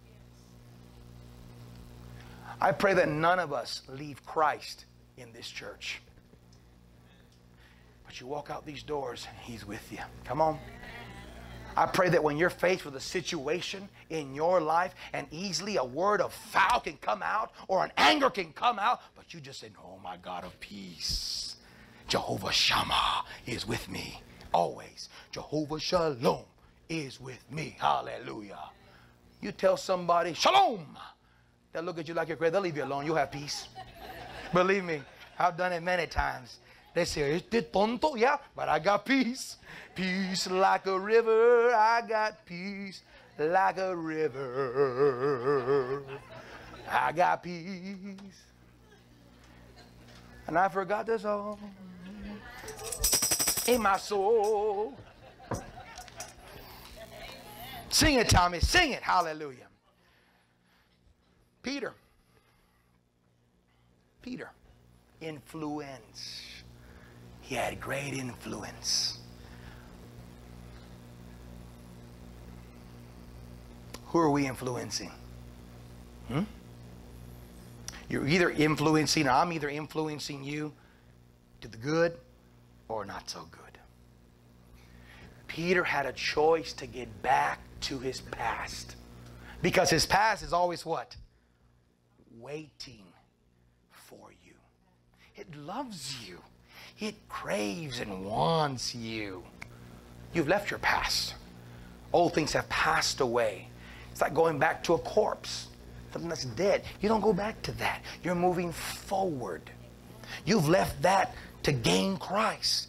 I pray that none of us leave Christ in this church. But you walk out these doors, and He's with you. Come on. I pray that when you're faced with a situation in your life and easily a word of foul can come out or an anger can come out, but you just say, oh my God of peace, Jehovah Shammah is with me always. Jehovah Shalom is with me. Hallelujah. You tell somebody, Shalom. They'll look at you like you're crazy. They'll leave you alone. You'll have peace. Believe me, I've done it many times. They say, este tonto, yeah, but I got peace. Peace like a river. I got peace like a river. I got peace. And I forgot the song in my soul. Sing it, Tommy. Sing it. Hallelujah. Peter. Peter. Influence. He had great influence. Who are we influencing? Hmm? You're either influencing, or I'm either influencing you to the good or not so good. Peter had a choice to get back to his past. Because his past is always what? Waiting for you. It loves you. It craves and wants you. You've left your past. Old things have passed away. It's like going back to a corpse, something that's dead. You don't go back to that. You're moving forward. You've left that to gain Christ.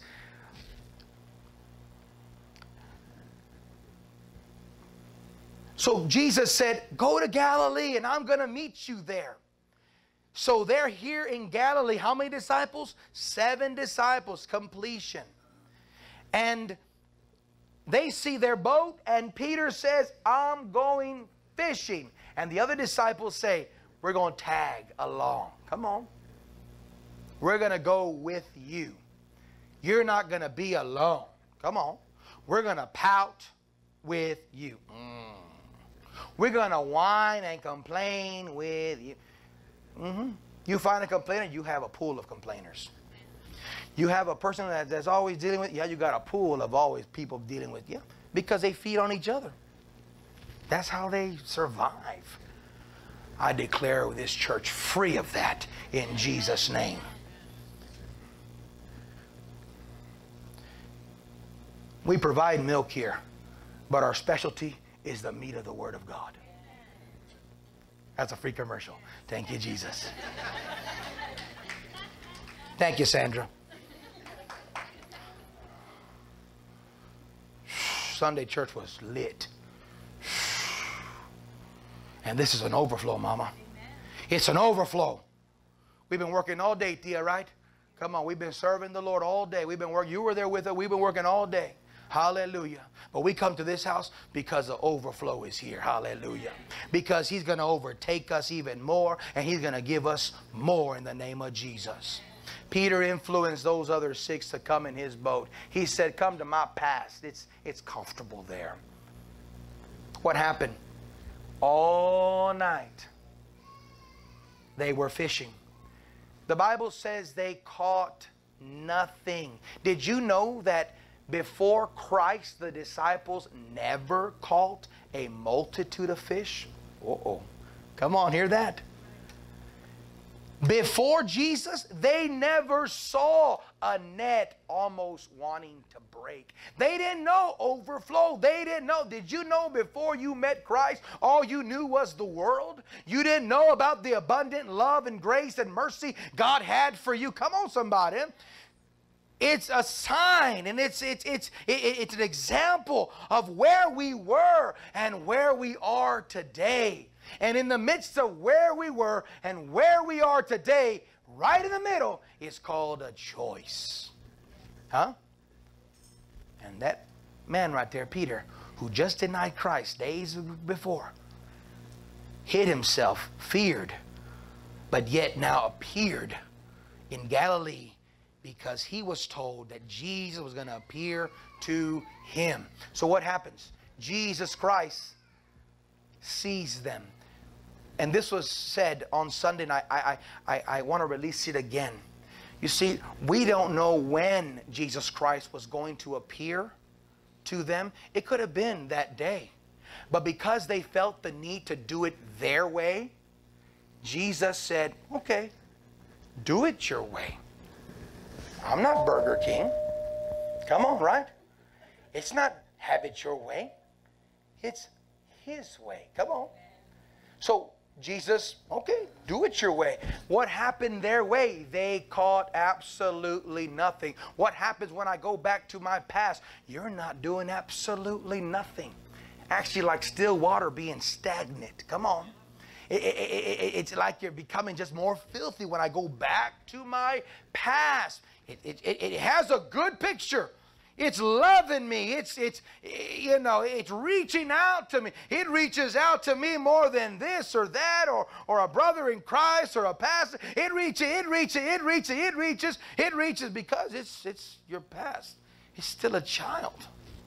So Jesus said, go to Galilee and I'm going to meet you there. So they're here in Galilee. How many disciples? Seven disciples, completion. And they see their boat, and Peter says, I'm going fishing. And the other disciples say, we're going to tag along. Come on. We're going to go with you. You're not going to be alone. Come on. We're going to pout with you. Mm. We're going to whine and complain with you. Mm-hmm. You find a complainer, you have a pool of complainers. You have a person that, that's always dealing with, yeah, you got a pool of always people dealing with you, because they feed on each other. That's how they survive. I declare this church free of that in Jesus' name. We provide milk here, but our specialty is the meat of the Word of God. That's a free commercial. Thank you, Jesus. Thank you, Sandra. Sunday church was lit. And this is an overflow, Mama. It's an overflow. We've been working all day, Tia, right? Come on, we've been serving the Lord all day. We've been working. You were there with us. We've been working all day. Hallelujah. But we come to this house because the overflow is here. Hallelujah. Because He's going to overtake us even more, and He's going to give us more in the name of Jesus. Peter influenced those other six to come in his boat. He said, come to my past. It's, it's comfortable there. What happened? All night they were fishing. The Bible says they caught nothing. Did you know that before Christ, the disciples never caught a multitude of fish? Uh-oh. Come on, hear that. Before Jesus, they never saw a net almost wanting to break. They didn't know overflow. They didn't know. Did you know before you met Christ, all you knew was the world? You didn't know about the abundant love and grace and mercy God had for you. Come on, somebody. It's a sign, and it's, it's, it's, it's an example of where we were and where we are today. And in the midst of where we were and where we are today, right in the middle, is called a choice. Huh? And that man right there, Peter, who just denied Christ days before, hid himself, feared, but yet now appeared in Galilee, because he was told that Jesus was going to appear to him. So what happens? Jesus Christ sees them. And this was said on Sunday night. I, I, I, I want to release it again. You see, we don't know when Jesus Christ was going to appear to them. It could have been that day. But because they felt the need to do it their way, Jesus said, okay, do it your way. I'm not Burger King. Come on, right? It's not have it your way. It's His way. Come on. So Jesus, okay, do it your way. What happened their way? They caught absolutely nothing. What happens when I go back to my past? You're not doing absolutely nothing. Actually, like still water being stagnant. Come on. It, it, it, it's like you're becoming just more filthy when I go back to my past. It, it, it, it has a good picture. It's loving me. It's, it's, you know, it's reaching out to me. It reaches out to me more than this or that or, or a brother in Christ or a pastor. It reaches, it reaches, it reaches, it reaches, it reaches because it's, it's your past. It's still a child.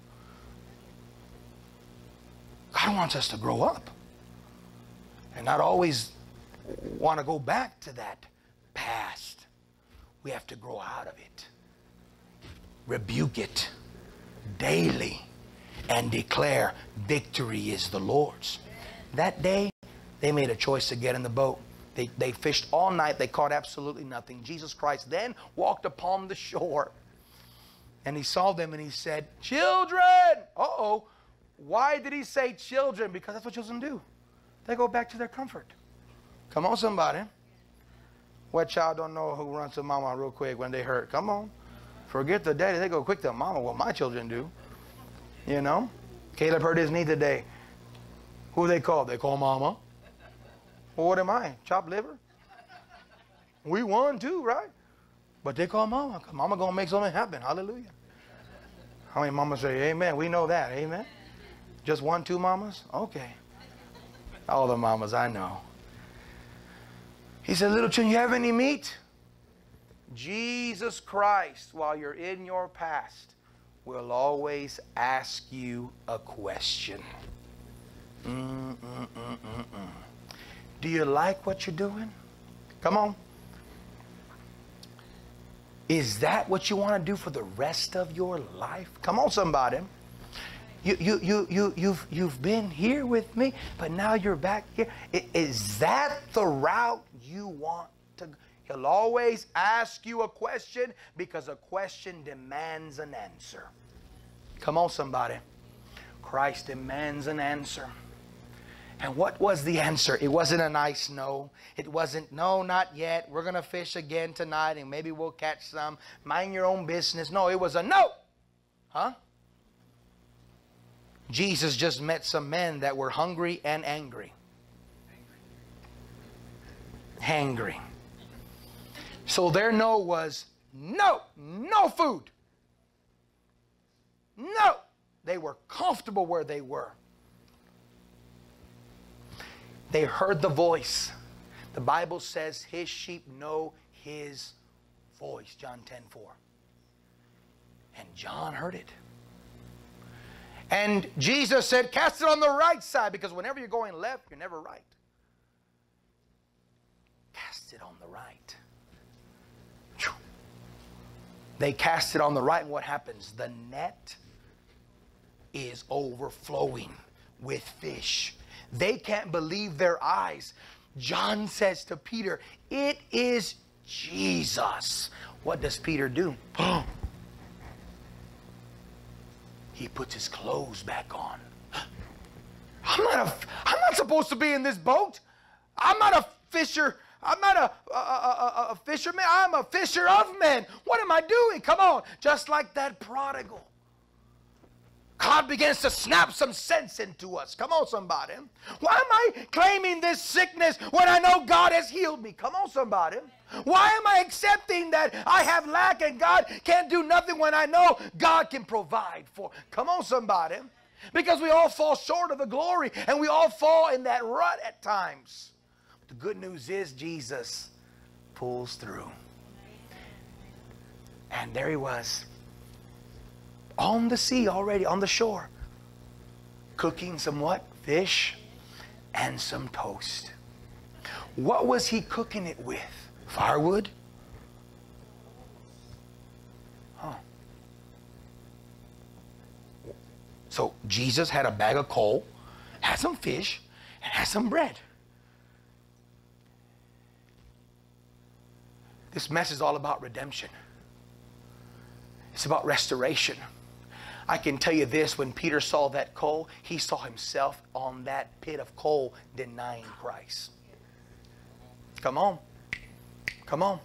God wants us to grow up and not always want to go back to that past. We have to grow out of it. Rebuke it daily and declare victory is the Lord's. That day, they made a choice to get in the boat. They, they fished all night. They caught absolutely nothing. Jesus Christ then walked upon the shore. And he saw them and he said, children. Uh-oh. Why did he say children? Because that's what children do. They go back to their comfort. Come on, somebody. What child don't know who runs to mama real quick when they hurt? Come on. Forget the daddy. They go quick to mama. What my children do. You know. Caleb hurt his knee today. Who they call? They call mama. Well, what am I? Chopped liver? We won too, right? But they call mama. Cause mama going to make something happen. Hallelujah. How many mamas say amen? We know that. Amen. Just one, two mamas? Okay. All the mamas I know. He said, little children, you have any meat? Jesus Christ, while you're in your past, will always ask you a question. Mm, mm, mm, mm, mm. Do you like what you're doing? Come on. Is that what you want to do for the rest of your life? Come on, somebody. You, you, you, you, you've, you've been here with me, but now you're back here. Is that the route you want to go? He'll always ask you a question because a question demands an answer. Come on, somebody. Christ demands an answer. And what was the answer? It wasn't a nice no. It wasn't, no, not yet. We're going to fish again tonight and maybe we'll catch some. Mind your own business. No, it was a no. Huh? Jesus just met some men that were hungry and angry. Hangry. So their no was no, no food. No. They were comfortable where they were. They heard the voice. The Bible says his sheep know his voice. John ten four. And John heard it. And Jesus said, cast it on the right side, because whenever you're going left, you're never right. Cast it on the right. They cast it on the right, and what happens? The net is overflowing with fish. They can't believe their eyes. John says to Peter, it is Jesus. What does Peter do? He puts his clothes back on. I'm not a, I'm not supposed to be in this boat. I'm not a fisher. I'm not a, a, a, a fisherman. I'm a fisher of men. What am I doing? Come on. Just like that prodigal. God begins to snap some sense into us. Come on, somebody. Why am I claiming this sickness when I know God has healed me? Come on, somebody. Why am I accepting that I have lack and God can't do nothing when I know God can provide for? Come on, somebody. Because we all fall short of the glory and we all fall in that rut at times. The good news is Jesus pulls through. And there he was. On the sea already, on the shore. Cooking some what? Fish and some toast. What was he cooking it with? Firewood? Huh. So Jesus had a bag of coal, had some fish, and had some bread. This mess is all about redemption. It's about restoration. I can tell you this, when Peter saw that coal, he saw himself on that pit of coal denying Christ. Come on. Come on.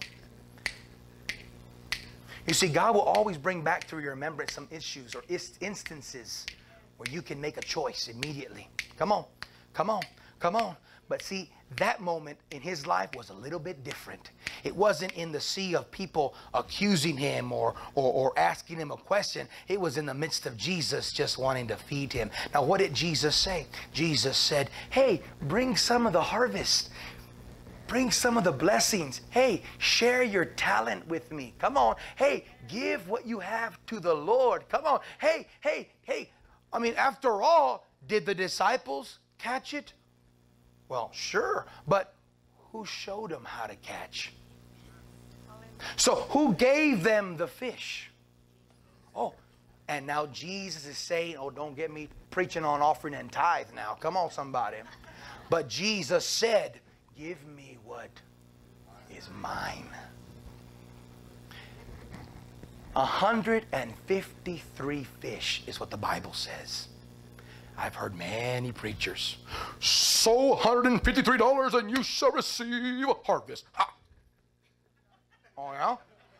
You see, God will always bring back to your remembrance some issues or instances where you can make a choice immediately. Come on. Come on. Come on. But see, that moment in his life was a little bit different. It wasn't in the sea of people accusing him or, or, or asking him a question. It was in the midst of Jesus just wanting to feed him. Now, what did Jesus say? Jesus said, hey, bring some of the harvest. Bring some of the blessings. Hey, share your talent with me. Come on. Hey, give what you have to the Lord. Come on. Hey, hey, hey. I mean, after all, did the disciples catch it? Well, sure, but who showed them how to catch? So who gave them the fish? Oh, and now Jesus is saying, oh, don't get me preaching on offering and tithe now. Come on, somebody. But Jesus said, give me what is mine. one hundred fifty-three fish is what the Bible says. I've heard many preachers, sow one hundred fifty-three dollars and you shall receive a harvest. Ha. Oh, yeah?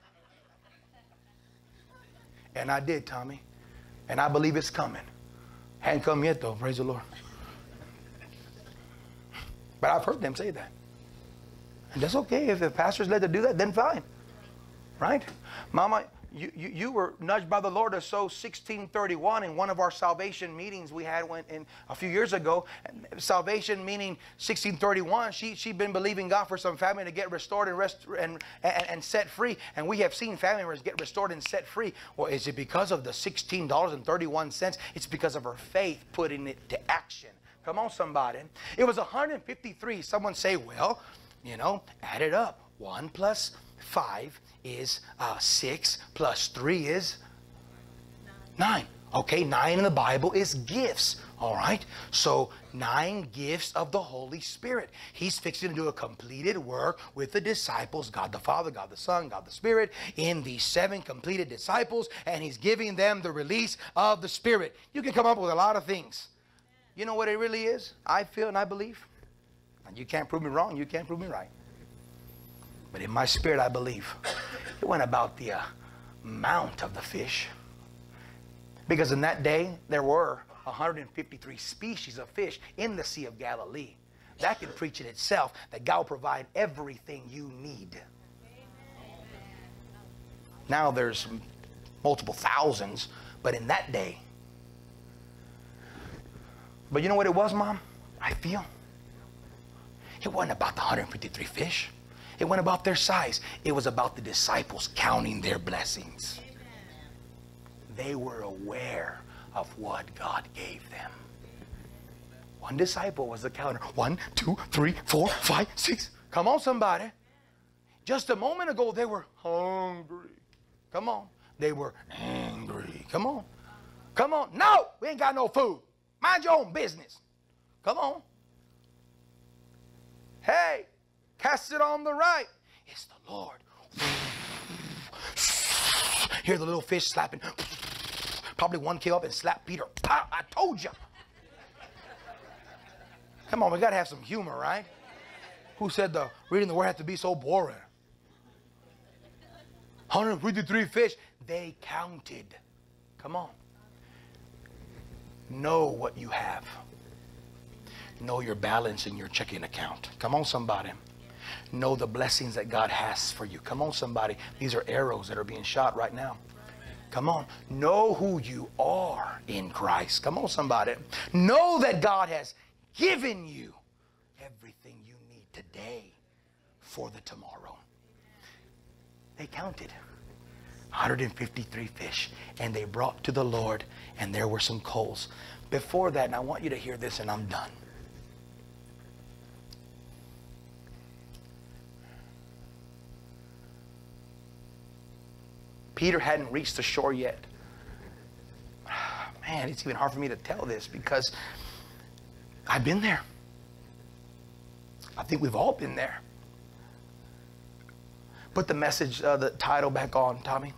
And I did, Tommy. And I believe it's coming. Hadn't come yet, though. Praise the Lord. But I've heard them say that. And that's okay. If the pastor's led to do that, then fine. Right? Mama, you, you, you were nudged by the Lord to sow sixteen thirty-one in one of our salvation meetings we had when, in, a few years ago. Salvation meaning sixteen thirty-one. She, she'd been believing God for some family to get restored and, rest, and, and, and set free. And we have seen family members get restored and set free. Well, is it because of the sixteen dollars and thirty-one cents? It's because of her faith putting it to action. Come on, somebody. It was one hundred fifty-three. Someone say, well, you know, add it up. one plus five is uh, six, plus three is nine. Okay, nine in the Bible is gifts. All right, so nine gifts of the Holy Spirit. He's fixing to do a completed work with the disciples, God the Father, God the Son, God the Spirit, in these seven completed disciples, and He's giving them the release of the Spirit. You can come up with a lot of things. You know what it really is? I feel and I believe. And you can't prove me wrong, you can't prove me right. But in my spirit, I believe it went about the uh, amount of the fish. Because in that day, there were one hundred fifty-three species of fish in the Sea of Galilee. That can preach in itself that God will provide everything you need. Now there's multiple thousands, but in that day. But you know what it was, Mom? I feel it wasn't about the one hundred fifty-three fish. It wasn't about their size. It was about the disciples counting their blessings. They were aware of what God gave them. One disciple was the counter. One, two, three, four, five, six. Come on, somebody. Just a moment ago, they were hungry. Come on. They were angry. Come on. Come on. No, we ain't got no food. Mind your own business. Come on. Hey, cast it on the right. It's the Lord. Hear the little fish slapping. Probably one came up and slapped Peter. Pow, I told you. Come on, we got to have some humor, right? Who said the reading the word had to be so boring? one hundred fifty-three fish. They counted. Come on. Know what you have. Know your balance in your checking account. Come on, somebody. Know the blessings that God has for you. Come on, somebody. These are arrows that are being shot right now. Come on. Know who you are in Christ. Come on, somebody. Know that God has given you everything you need today for the tomorrow. They counted one hundred fifty-three fish, and they brought to the Lord, and there were some coals. Before that, and I want you to hear this, and I'm done. Peter hadn't reached the shore yet. Man, it's even hard for me to tell this because I've been there. I think we've all been there. Put the message, uh, the title back on, Tommy.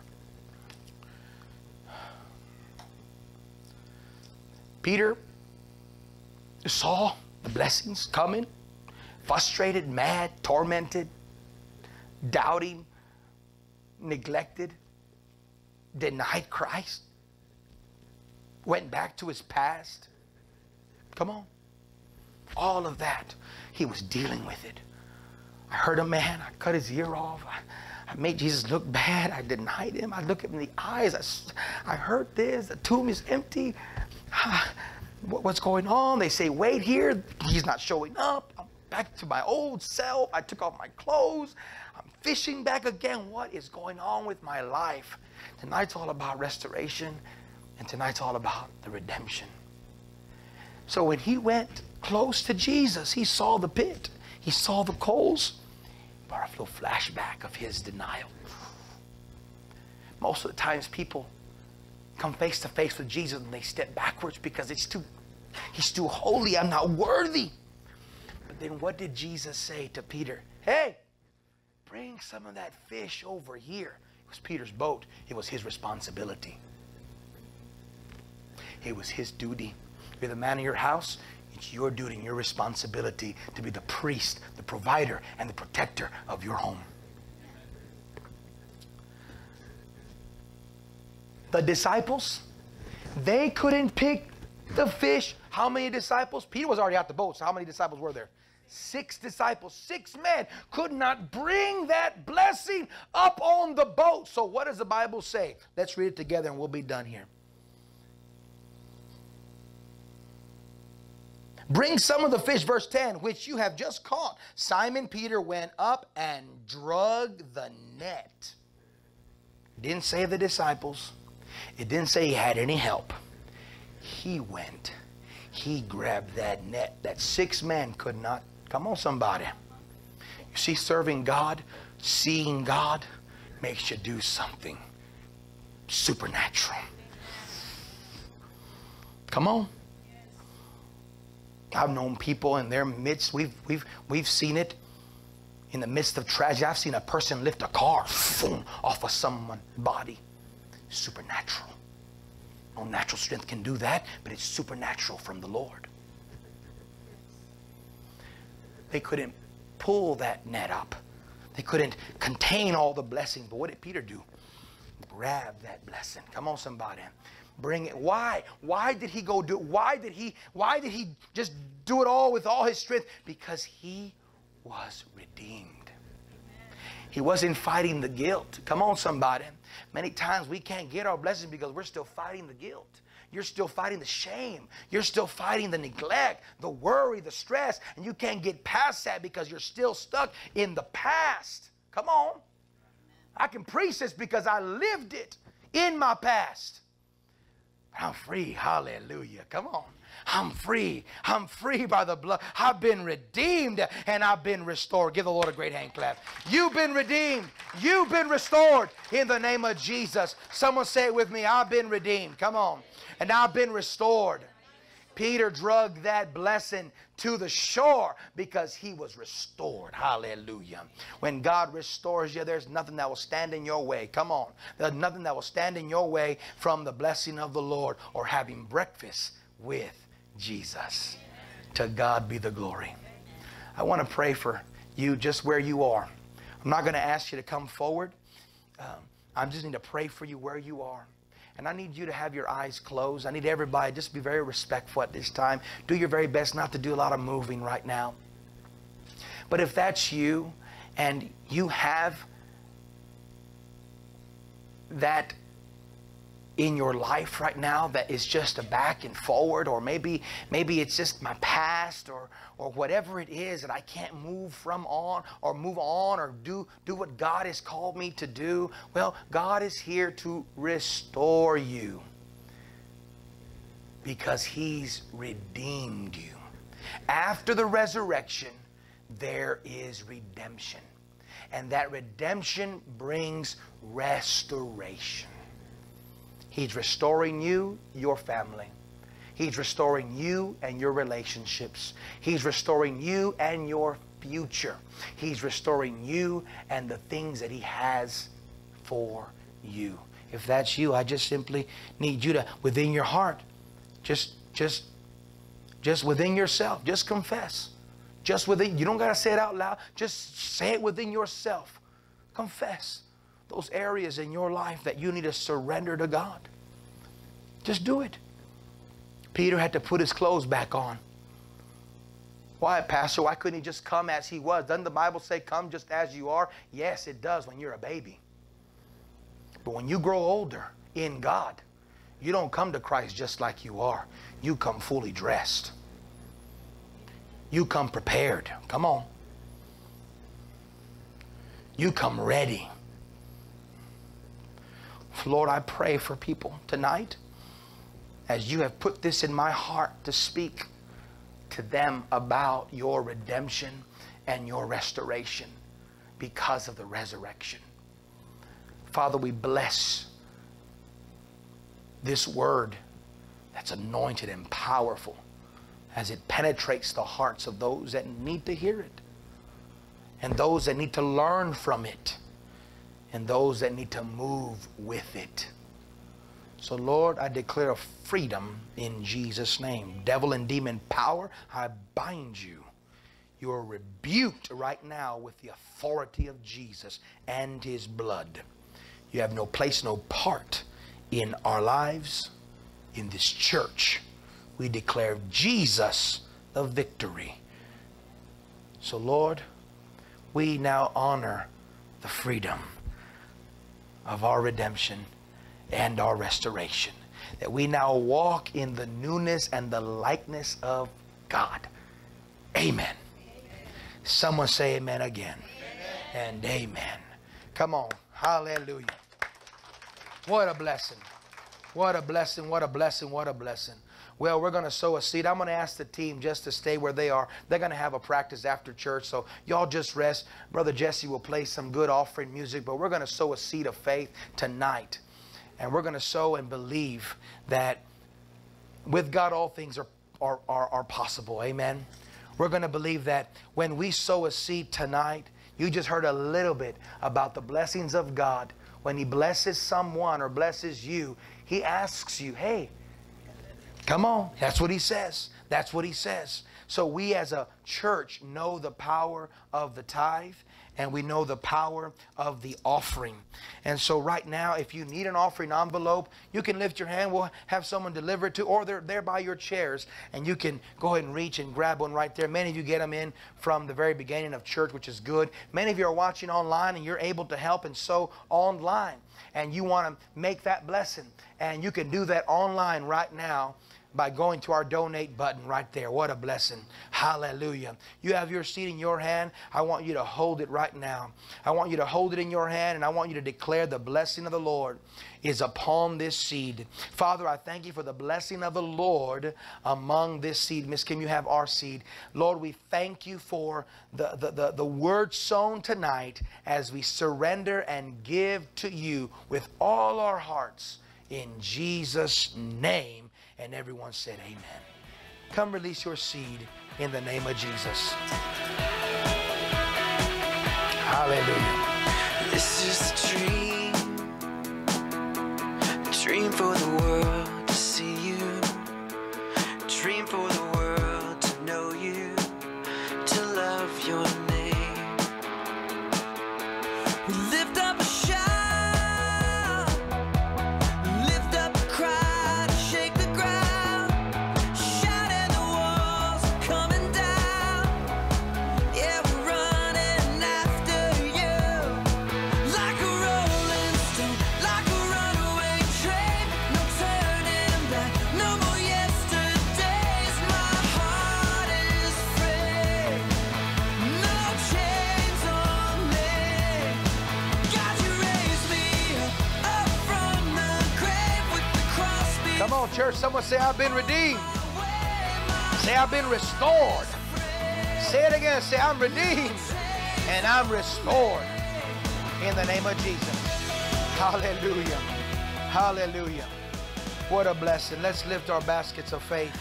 Peter saw the blessings coming, frustrated, mad, tormented, doubting, neglected, denied Christ, went back to his past. Come on. All of that, he was dealing with it. I hurt a man, I cut his ear off, I, I made Jesus look bad, I denied him, I look him in the eyes, I, I hurt this, the tomb is empty. What, what's going on? They say, wait here, he's not showing up. I'm back to my old self, I took off my clothes, I'm fishing back again. What is going on with my life? Tonight's all about restoration, and tonight's all about the redemption. So when he went close to Jesus, he saw the pit, he saw the coals. Brought a little flashback of his denial. Most of the times people come face to face with Jesus and they step backwards because it's too, he's too holy, I'm not worthy. But then what did Jesus say to Peter? Hey, bring some of that fish over here. It was Peter's boat. It was his responsibility. It was his duty. You're the man of your house. It's your duty and your responsibility to be the priest, the provider, and the protector of your home. The disciples, they couldn't pick the fish. How many disciples? Peter was already out the boat, so how many disciples were there? Six disciples, six men could not bring that blessing up on the boat. So what does the Bible say? Let's read it together and we'll be done here. Bring some of the fish, verse ten, which you have just caught. Simon Peter went up and drug the net. It didn't say the disciples. It didn't say he had any help. He went. He grabbed that net that six men could not. Come on, somebody. You see, serving God, seeing God, makes you do something supernatural. Come on. I've known people in their midst. We've, we've, we've seen it in the midst of tragedy. I've seen a person lift a car boom, off of someone's body. Supernatural. No natural strength can do that, but it's supernatural from the Lord. They couldn't pull that net up. They couldn't contain all the blessings. But what did Peter do? Grab that blessing. Come on, somebody. Bring it. Why? Why did he go do it? Why did he, why did he just do it all with all his strength? Because he was redeemed. He wasn't fighting the guilt. Come on, somebody. Many times we can't get our blessings because we're still fighting the guilt. You're still fighting the shame. You're still fighting the neglect, the worry, the stress, and you can't get past that because you're still stuck in the past. Come on. I can preach this because I lived it in my past. I'm free. Hallelujah. Come on. I'm free. I'm free by the blood. I've been redeemed and I've been restored. Give the Lord a great hand clap. You've been redeemed. You've been restored in the name of Jesus. Someone say it with me. I've been redeemed. Come on. And I've been restored. Peter dragged that blessing to the shore because he was restored. Hallelujah. When God restores you, there's nothing that will stand in your way. Come on. There's nothing that will stand in your way from the blessing of the Lord or having breakfast with Jesus. To God be the glory. I want to pray for you just where you are. I'm not going to ask you to come forward. Um, I just need to pray for you where you are. And I need you to have your eyes closed. I need everybody just be very respectful at this time. Do your very best not to do a lot of moving right now. But if that's you and you have that in your life right now that is just a back and forward, or maybe maybe it's just my past, or or whatever it is that I can't move from on or move on or do do what God has called me to do. Well, God is here to restore you because He's redeemed you. After the resurrection, there is redemption. And that redemption brings restoration. He's restoring you, your family. He's restoring you and your relationships. He's restoring you and your future. He's restoring you and the things that He has for you. If that's you, I just simply need you to, within your heart, just, just, just within yourself, just confess. Just within, you don't got to say it out loud. Just say it within yourself. Confess those areas in your life that you need to surrender to God. Just do it. Peter had to put his clothes back on. Why, Pastor? Why couldn't he just come as he was? Doesn't the Bible say come just as you are? Yes, it does when you're a baby. But when you grow older in God, you don't come to Christ just like you are. You come fully dressed. You come prepared. Come on. You come ready. Lord, I pray for people tonight as you have put this in my heart to speak to them about your redemption and your restoration because of the resurrection. Father, we bless this word that's anointed and powerful as it penetrates the hearts of those that need to hear it and those that need to learn from it and those that need to move with it. So Lord, I declare freedom in Jesus' name. Devil and demon power, I bind you. You are rebuked right now with the authority of Jesus and his blood. You have no place, no part in our lives, in this church. We declare Jesus the victory. So Lord, we now honor the freedom of our redemption and our restoration. That we now walk in the newness and the likeness of God. Amen. Amen. Someone say amen again. Amen. And amen. Come on. Hallelujah. What a blessing. What a blessing. What a blessing. What a blessing. Well, we're going to sow a seed. I'm going to ask the team just to stay where they are. They're going to have a practice after church, so y'all just rest. Brother Jesse will play some good offering music, but we're going to sow a seed of faith tonight. And we're going to sow and believe that with God all things are, are, are, are possible. Amen. We're going to believe that when we sow a seed tonight, you just heard a little bit about the blessings of God. When he blesses someone or blesses you, he asks you, hey, come on. That's what he says. That's what he says. So we as a church know the power of the tithe, and we know the power of the offering. And so right now, if you need an offering envelope, you can lift your hand. We'll have someone deliver it to, or they're there by your chairs, and you can go ahead and reach and grab one right there. Many of you get them in from the very beginning of church, which is good. Many of you are watching online, and you're able to help and sow online, and you want to make that blessing. And you can do that online right now by going to our donate button right there. What a blessing. Hallelujah. You have your seed in your hand. I want you to hold it right now. I want you to hold it in your hand, and I want you to declare the blessing of the Lord is upon this seed. Father, I thank you for the blessing of the Lord among this seed. Miss Kim, you have our seed. Lord, we thank you for the, the, the, the word sown tonight as we surrender and give to you with all our hearts in Jesus' name. And everyone said amen. Come release your seed in the name of Jesus. Hallelujah. This is a dream, a dream for the world to see you, a dream for the world to know you, to love your name. We lift up a shout. Church, someone say, I've been redeemed. Say, I've been restored. Say it again. Say, I'm redeemed and I'm restored in the name of Jesus. Hallelujah. Hallelujah. What a blessing. Let's lift our baskets of faith.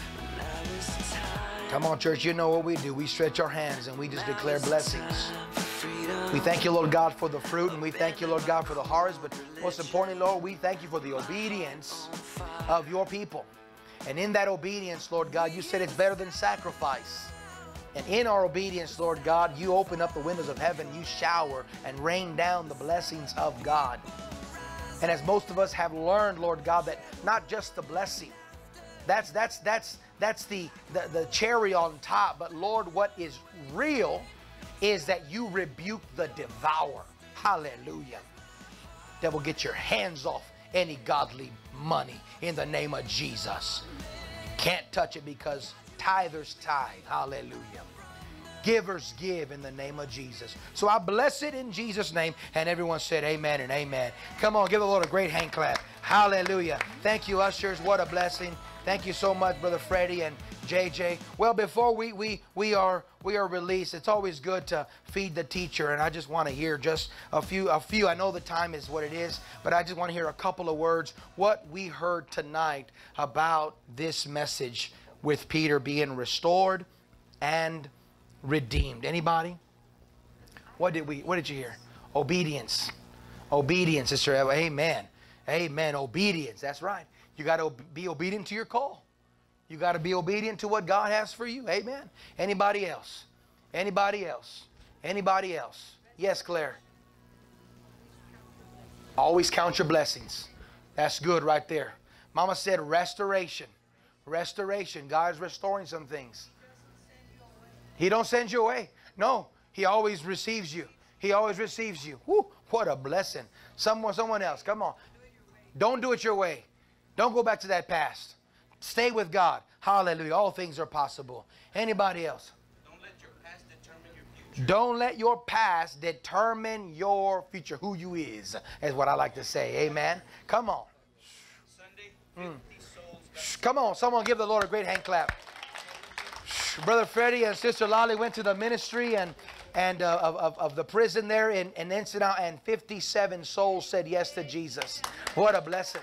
Come on, church. You know what we do. We stretch our hands and we just declare blessings. We thank you, Lord God, for the fruit, and we thank you, Lord God, for the harvest. But most importantly, Lord, we thank you for the obedience of your people. And in that obedience, Lord God, you said it's better than sacrifice. And in our obedience, Lord God, you open up the windows of heaven, you shower and rain down the blessings of God. And as most of us have learned, Lord God, that not just the blessing, that's that's that's that's the the, the cherry on top, but Lord, what is real is that you rebuke the devourer. Hallelujah. Devil, get your hands off any godly money in the name of Jesus. Can't touch it because tithers tithe. Hallelujah. Givers give in the name of Jesus. So I bless it in Jesus' name. And everyone said amen and amen. Come on, give the Lord a great hand clap. Hallelujah. Thank you, ushers. What a blessing. Thank you so much, Brother Freddie and J J. Well, before we we we are we are released, it's always good to feed the teacher, and I just want to hear just a few a few. I know the time is what it is, but I just want to hear a couple of words what we heard tonight about this message with Peter being restored and redeemed. Anybody? What did we what did you hear? Obedience. Obedience, Sister Eva. Amen. Amen. Obedience. That's right. You got to be obedient to your call. You got to be obedient to what God has for you. Amen. Anybody else? Anybody else? Anybody else? Yes, Claire. Always count your blessings. That's good right there. Mama said restoration. Restoration. God's restoring some things. He don't send you away. No, He always receives you. He always receives you. Woo, what a blessing. Someone, someone else. Come on. Don't do it your way. Don't go back to that past. Stay with God. Hallelujah. All things are possible. Anybody else? Don't let your past determine your future. Don't let your past determine your future. Who you is, is what I like to say. Amen. Come on. Sunday, Mm. fifty souls. Shh, come on. Someone give the Lord a great hand clap. Shh, Brother Freddie and Sister Lolly went to the ministry and and uh, of, of, of the prison there in, in Ensenada, and fifty-seven souls said yes to Jesus. What a blessing.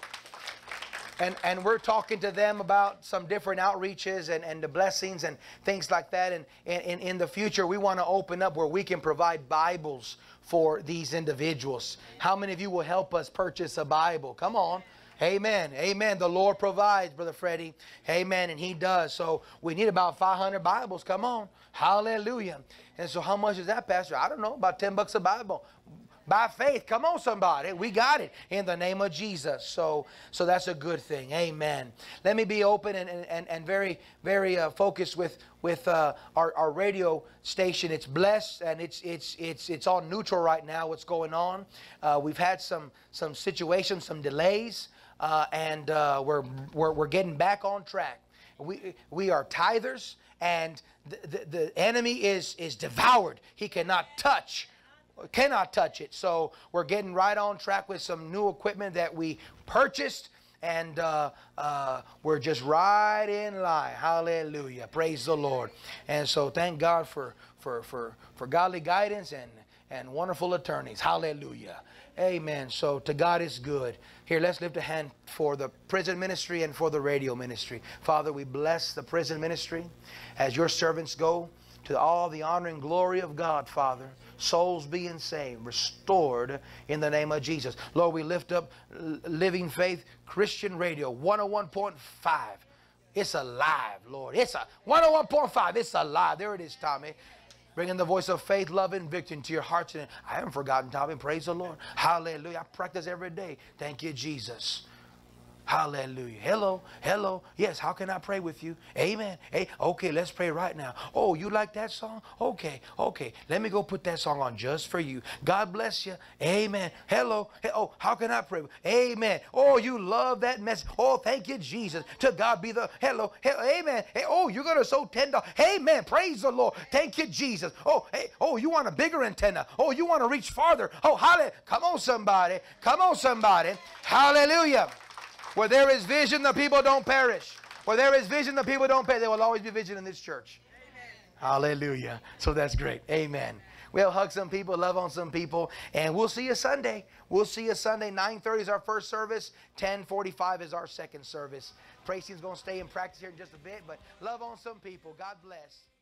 And, and we're talking to them about some different outreaches and, and the blessings and things like that. And in, in the future, we want to open up where we can provide Bibles for these individuals. How many of you will help us purchase a Bible? Come on. Amen. Amen. The Lord provides, Brother Freddie. Amen. And He does. So we need about five hundred Bibles. Come on. Hallelujah. And so how much is that, Pastor? I don't know. About ten bucks a Bible. By faith. Come on, somebody. We got it in the name of Jesus. So so that's a good thing. Amen. Let me be open and, and, and very, very uh, focused with, with uh, our, our radio station. It's blessed, and it's it's it's it's all neutral right now, what's going on. Uh, we've had some some situations, some delays, uh, and uh, we're, we're, we're getting back on track. We, we are tithers, and the, the, the enemy is, is devoured. He cannot touch cannot touch it. So we're getting right on track with some new equipment that we purchased, and uh, uh, we're just right in line. Hallelujah. Praise the Lord. And so thank God for for for for godly guidance and and wonderful attorneys. Hallelujah. Amen. So to God is good. Here, let's lift a hand for the prison ministry and for the radio ministry. Father, we bless the prison ministry as your servants go to all the honor and glory of God, Father. Souls being saved, restored in the name of Jesus. Lord, we lift up Living Faith Christian Radio, one oh one point five. It's alive, Lord. It's a one oh one point five. It's alive. There it is, Tommy. Bringing the voice of faith, love, and victory into your hearts. And I haven't forgotten, Tommy. Praise the Lord. Hallelujah. I practice every day. Thank you, Jesus. Hallelujah. Hello. Hello. Yes, how can I pray with you? Amen. Hey, okay, let's pray right now. Oh, you like that song? Okay. Okay. Let me go put that song on just for you. God bless you. Amen. Hello. Hey, oh, how can I pray? Amen. Oh, you love that message. Oh, thank you, Jesus. To God be the hello. Hello. Amen. Hey, oh, you're going to sow ten dollars. Amen. Praise the Lord. Thank you, Jesus. Oh, hey, oh, you want a bigger antenna. Oh, you want to reach farther. Oh, hallelujah. Come on, somebody. Come on, somebody. Hallelujah. Where there is vision, the people don't perish. Where there is vision, the people don't perish. There will always be vision in this church. Amen. Hallelujah. So that's great. Amen. We'll hug some people, love on some people, and we'll see you Sunday. We'll see you Sunday. nine thirty is our first service. ten forty-five is our second service. Praise team's going to stay in practice here in just a bit, but love on some people. God bless.